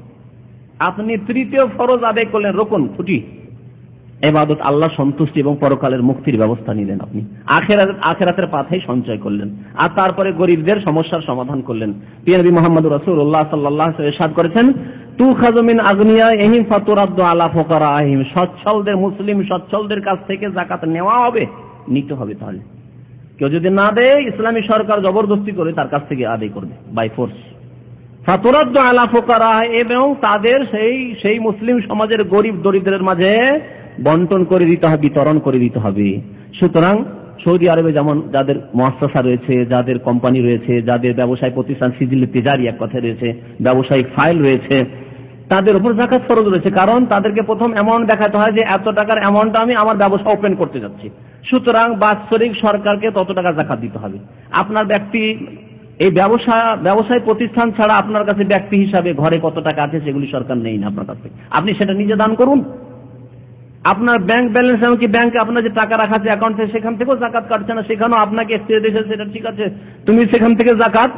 আপনি তৃতীয় ফরজ আদায় করলেন, রুকুন খুঁটি, ইবাদত, আল্লাহ সন্তুষ্টি এবং পরকালের মুক্তির ব্যবস্থা নিলেন, আপনি আখিরাত আখিরাতের পাথেই সঞ্চয় করলেন, আর তারপরে গরিবদের সমস্যার সমাধান করলেন। নবী মুহাম্মদ রাসূলুল্লাহ সাল্লাল্লাহু আলাইহি ওয়াসাল্লাম ইরশাদ করেছেন, তুখাযু মিন আগনিয়াইহিম ফাতুরাদ্দু আলা ফুকারাইহিম, সচ্ছলদের, মুসলিম সচ্ছলদের কাছ থেকে যাকাত নেওয়া হবে, নিতে হবে। তাহলে কেউ যদি না দেয়, ইসলামী সরকার জবরদস্তি করে তার কাছ থেকে আদায় করবে, বাই ফোর্স। ফাতুরাদ্দু আলা ফুকারা, এবং তাদের সেই সেই মুসলিম সমাজের গরিব দরিদ্রের মাঝে বন্টন করে দিতে হবে, বিতরণ করে দিতে হবে। সুতরাং সৌদি আরবে যেমন যাদের মুআসসাসা রয়েছে, যাদের কোম্পানি রয়েছে, যাদের ব্যবসায় প্রতিষ্ঠান সিজিল তিজারি এক কথা রয়েছে, ব্যবসায়িক ফাইল রয়েছে, তাদের উপর যাকাত ফরজ রয়েছে। কারণ তাদেরকে প্রথম অ্যামাউন্ট দেখাতে হয় যে এত টাকার অ্যামাউন্টটা আমি আমার ব্যবসা ওপেন করতে যাচ্ছি, সুতরাং বাৎসরিক সরকারকে তত টাকা যাকাত দিতে হবে। আপনার ব্যক্তি এই ব্যবসা ব্যবসায় প্রতিষ্ঠান ছাড়া আপনার কাছে ব্যক্তি হিসাবে ঘরে কত টাকা আছে সেগুলি সরকার নেই না আপনার কাছে, আপনি সেটা নিজে দান করুন। আপনার ব্যাংক ব্যালেন্স, এমনকি ব্যাংকে আপনার যে টাকা রাখা আছে অ্যাকাউন্টে, সেখান থেকেও যাকাত কাটছে না, সেখানেও আপনাকে ছেড়ে দিয়েছে, সেটা ঠিক আছে, তুমি সেখান থেকে যাকাত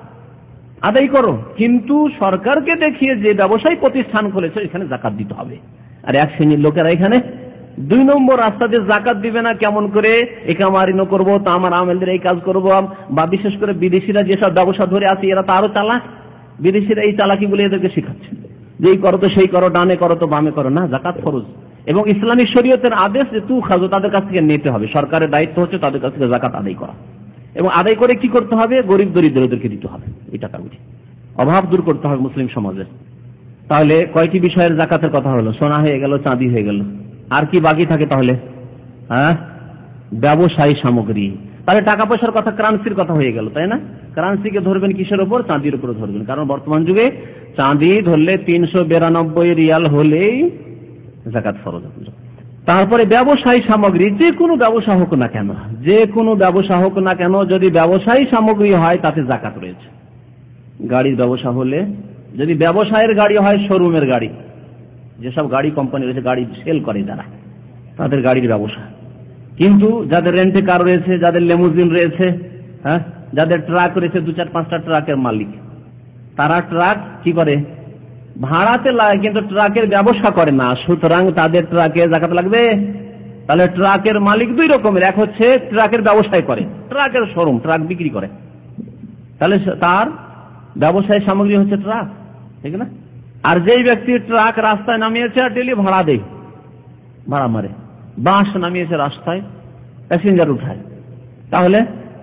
আদায় করো, কিন্তু সরকারকে দেখিয়ে যে ব্যবসায়ী প্রতিষ্ঠান খুলেছে এখানে যাকাত দিতে হবে। আর এক শ্রেণীর লোকেরা এখানে দুই নম্বর রাস্তা দিয়ে যাকাত দিবে না, কেমন করে একামারিনো করবো, তা আমার আমেলদের এই কাজ করবো, বা বিশেষ করে বিদেশিরা যেসব ব্যবসা ধরে আছে এরা তো আরো চালাক, বিদেশিরা এই চালাকিগুলো এদেরকে শেখাচ্ছে যে এই করো তো সেই করো, ডানে করো তো বামে করো না। যাকাত ফরজ এবং ইসলামী শরীয়তের আদেশ যে তু খাজো, তাদের কাছ থেকে নিতে হবে, সরকারের দায়িত্ব হচ্ছে তাদের কাছ থেকে যাকাত আদায় করা, এবং আদায় করে কি করতে হবে? গরিব দরিদ্রদেরকে দিতে হবে এই টাকাগুলি, অভাব দূর করতে হবে মুসলিম সমাজের। তাহলে কয়টি বিষয়ের যাকাতের কথা হলো? সোনা হয়ে গেল, চাঁদি হয়ে গেল, আর কি বাকি থাকে তাহলে? হ্যাঁ, ব্যবসায়ী সামগ্রী। তাহলে টাকা পয়সার কথা, কারেন্সির কথা হয়ে গেল, তাই না? কারেন্সিকে ধরবেন কিসের উপর? চাঁদির উপর ধরবেন, কারণ বর্তমান যুগে চাঁদি ধরলে তিনশো বিরানব্বই রিয়াল হলেই যাকাত ফরজ। তারপরে ব্যবসায়ী সামগ্রী, যে কোনো ব্যবসা হোক না কেন, যে কোনো ব্যবসা হোক না কেন, যদি ব্যবসায়ী সামগ্রী হয় তাতে যাকাত রয়েছে। গাড়ির ব্যবসা হলে, যদি ব্যবসায়ের গাড়ি হয়, শোরুমের গাড়ি, যেসব গাড়ি কোম্পানি রয়েছে, গাড়ি সেল করে যারা, তাদের গাড়ির ব্যবসা। কিন্তু যাদের রেন্টে কার রয়েছে, যাদের লেমুজিন রয়েছে, হ্যাঁ, যাদের ট্রাক রয়েছে, দু চার পাঁচটা ট্রাকের মালিক, তারা ট্রাক কি করে? ভাড়াতে লাগে, কিন্তু ট্রাকের ব্যবসা করে না, সুতরাং তাদের ট্রাকে যাকাত লাগবে। তাহলে ট্রাকের মালিক দুই রকমের, এক হচ্ছে ট্রাকের ব্যবসায় করে, ট্রাকের শোরুম, ট্রাক বিক্রি করে, তাহলে তার ব্যবসায়ী সামগ্রী হচ্ছে ট্রাক, ঠিক না? আর যেই ব্যক্তি ট্রাক রাস্তায় নামিয়েছে আর ডেলি ভাড়া দেয়, ভাড়া মারে, বাস নামিয়েছে রাস্তায়, প্যাসেঞ্জার উঠায়, তাহলে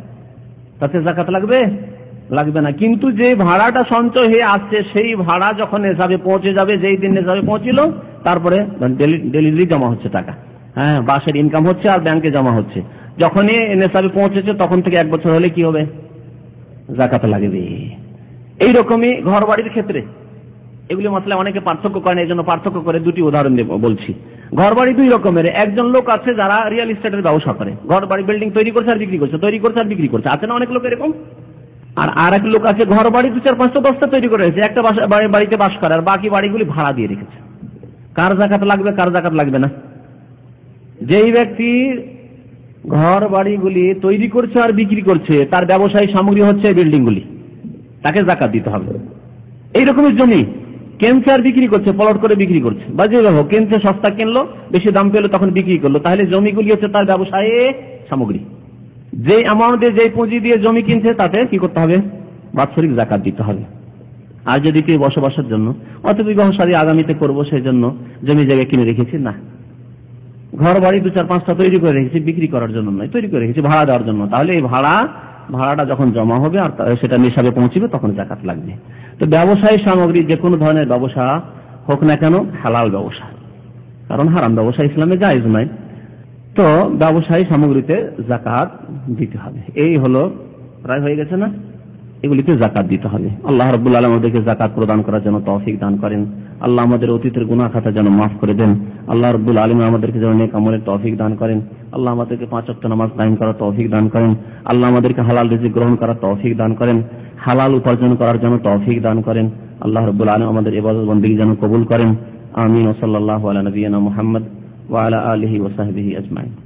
তাতে যাকাত লাগবে? লাগবে না। কিন্তু যে ভাড়াটা সঞ্চয় হয়ে আসছে সেই ভাড়া যখন নেশাবে পৌঁছে যাবে, যেই দিন নেশাবে পৌঁছিল তারপরে ডেলি জমা হচ্ছে টাকা, হ্যাঁ বাসের ইনকাম হচ্ছে আর ব্যাংকে জমা হচ্ছে। যখনই নেশাবে পৌঁছেছে তখন থেকে এক বছর হলে কি হবে? যাকাত লাগবে। এইরকমই ঘর বাড়ির ক্ষেত্রে এগুলি মশলা অনেকে পার্থক্য করেন, এই জন্য পার্থক্য করে দুটি উদাহরণ দেব বলছি। ঘর বাড়ি দুই রকমের। একজন লোক আছে যারা রিয়েল এস্টেটের ব্যবসা করে, ঘর বাড়ি বিল্ডিং তৈরি করছে আর বিক্রি করছে, তৈরি করছে আর বিক্রি করছে, আছে না অনেক লোক এরকম। আর আর এক লোক আছে ঘর বাড়ি দু চার পাঁচটা দশটা তৈরি করে রেখেছে, একটা বাড়িতে বাস করে আর বাকি বাড়িগুলি ভাড়া দিয়ে রেখেছে। কার যাকাত লাগবে, কার যাকাত লাগবে না? যেই ব্যক্তি ঘর বাড়িগুলি তৈরি করছে আর বিক্রি করছে তার ব্যবসায়ী সামগ্রী হচ্ছে বিল্ডিংগুলি, তাকে যাকাত দিতে হবে। এইরকমের জমি কেনছে আর বিক্রি করছে, প্লট করে বিক্রি করছে, বা যে হোক কেনছে, সস্তা কিনলো, বেশি দাম পেলো তখন বিক্রি করলো, তাহলে জমিগুলি হচ্ছে তার ব্যবসায়ী সামগ্রী। যে অ্যামাউন্ট দিয়ে, যে পুঁজি দিয়ে জমি কিনছে তাতে কি করতে হবে? বাৎসরিক যাকাত দিতে হবে। আর যদি কেউ বসবাসের জন্য অত বিবাহ শাদী আগামীতে করবো সেই জন্য জমি জায়গা কিনে রেখেছি, না, ঘর বাড়ি দু চার পাঁচটা তৈরি করে রেখেছি বিক্রি করার জন্য নয়, তৈরি করে রেখেছি ভাড়া দেওয়ার জন্য, তাহলে এই ভাড়া ভাড়াটা যখন জমা হবে আর সেটা নিসাবে পৌঁছবে তখন যাকাত লাগবে। তো ব্যবসায়ী সামগ্রী যে কোনো ধরনের ব্যবসা হোক না কেন হালাল ব্যবসা, কারণ হারাম ব্যবসা ইসলামে জায়েজ নয়। তো ব্যবসায়ী সামগ্রীতে যাকাত দিতে হবে। এই হলো, প্রায় হয়ে গেছে না? এগুলিতে যাকাত দিতে হবে। আল্লাহ রাব্বুল আলামিন আমাদেরকে যাকাত প্রদান করার জন্য তৌফিক দান করেন। আল্লাহ আমাদের অতীতের গুনাহ খাতা যেন মাফ করে দেন। আল্লাহ রাব্বুল আলামিন আমাদেরকে যেন নেক আমলের তৌফিক দান করেন। আল্লাহ আমাদেরকে পাঁচ ওয়াক্ত নামাজ কায়েম করার তৌফিক দান করেন। আল্লাহ আমাদেরকে হালাল রিজিক গ্রহণ করার তৌফিক দান করেন, হালাল উপার্জন করার জন্য তৌফিক দান করেন। আল্লাহ রাব্বুল আলামিন আমাদের ইবাদত বন্দেগী যেন কবুল করেন। আমিন। ওয়া সাল্লাল্লাহু আলা নবিয়িনা মুহাম্মদ ওয়া আলা আলিহি ওয়া সাহবিহি আজমাইন।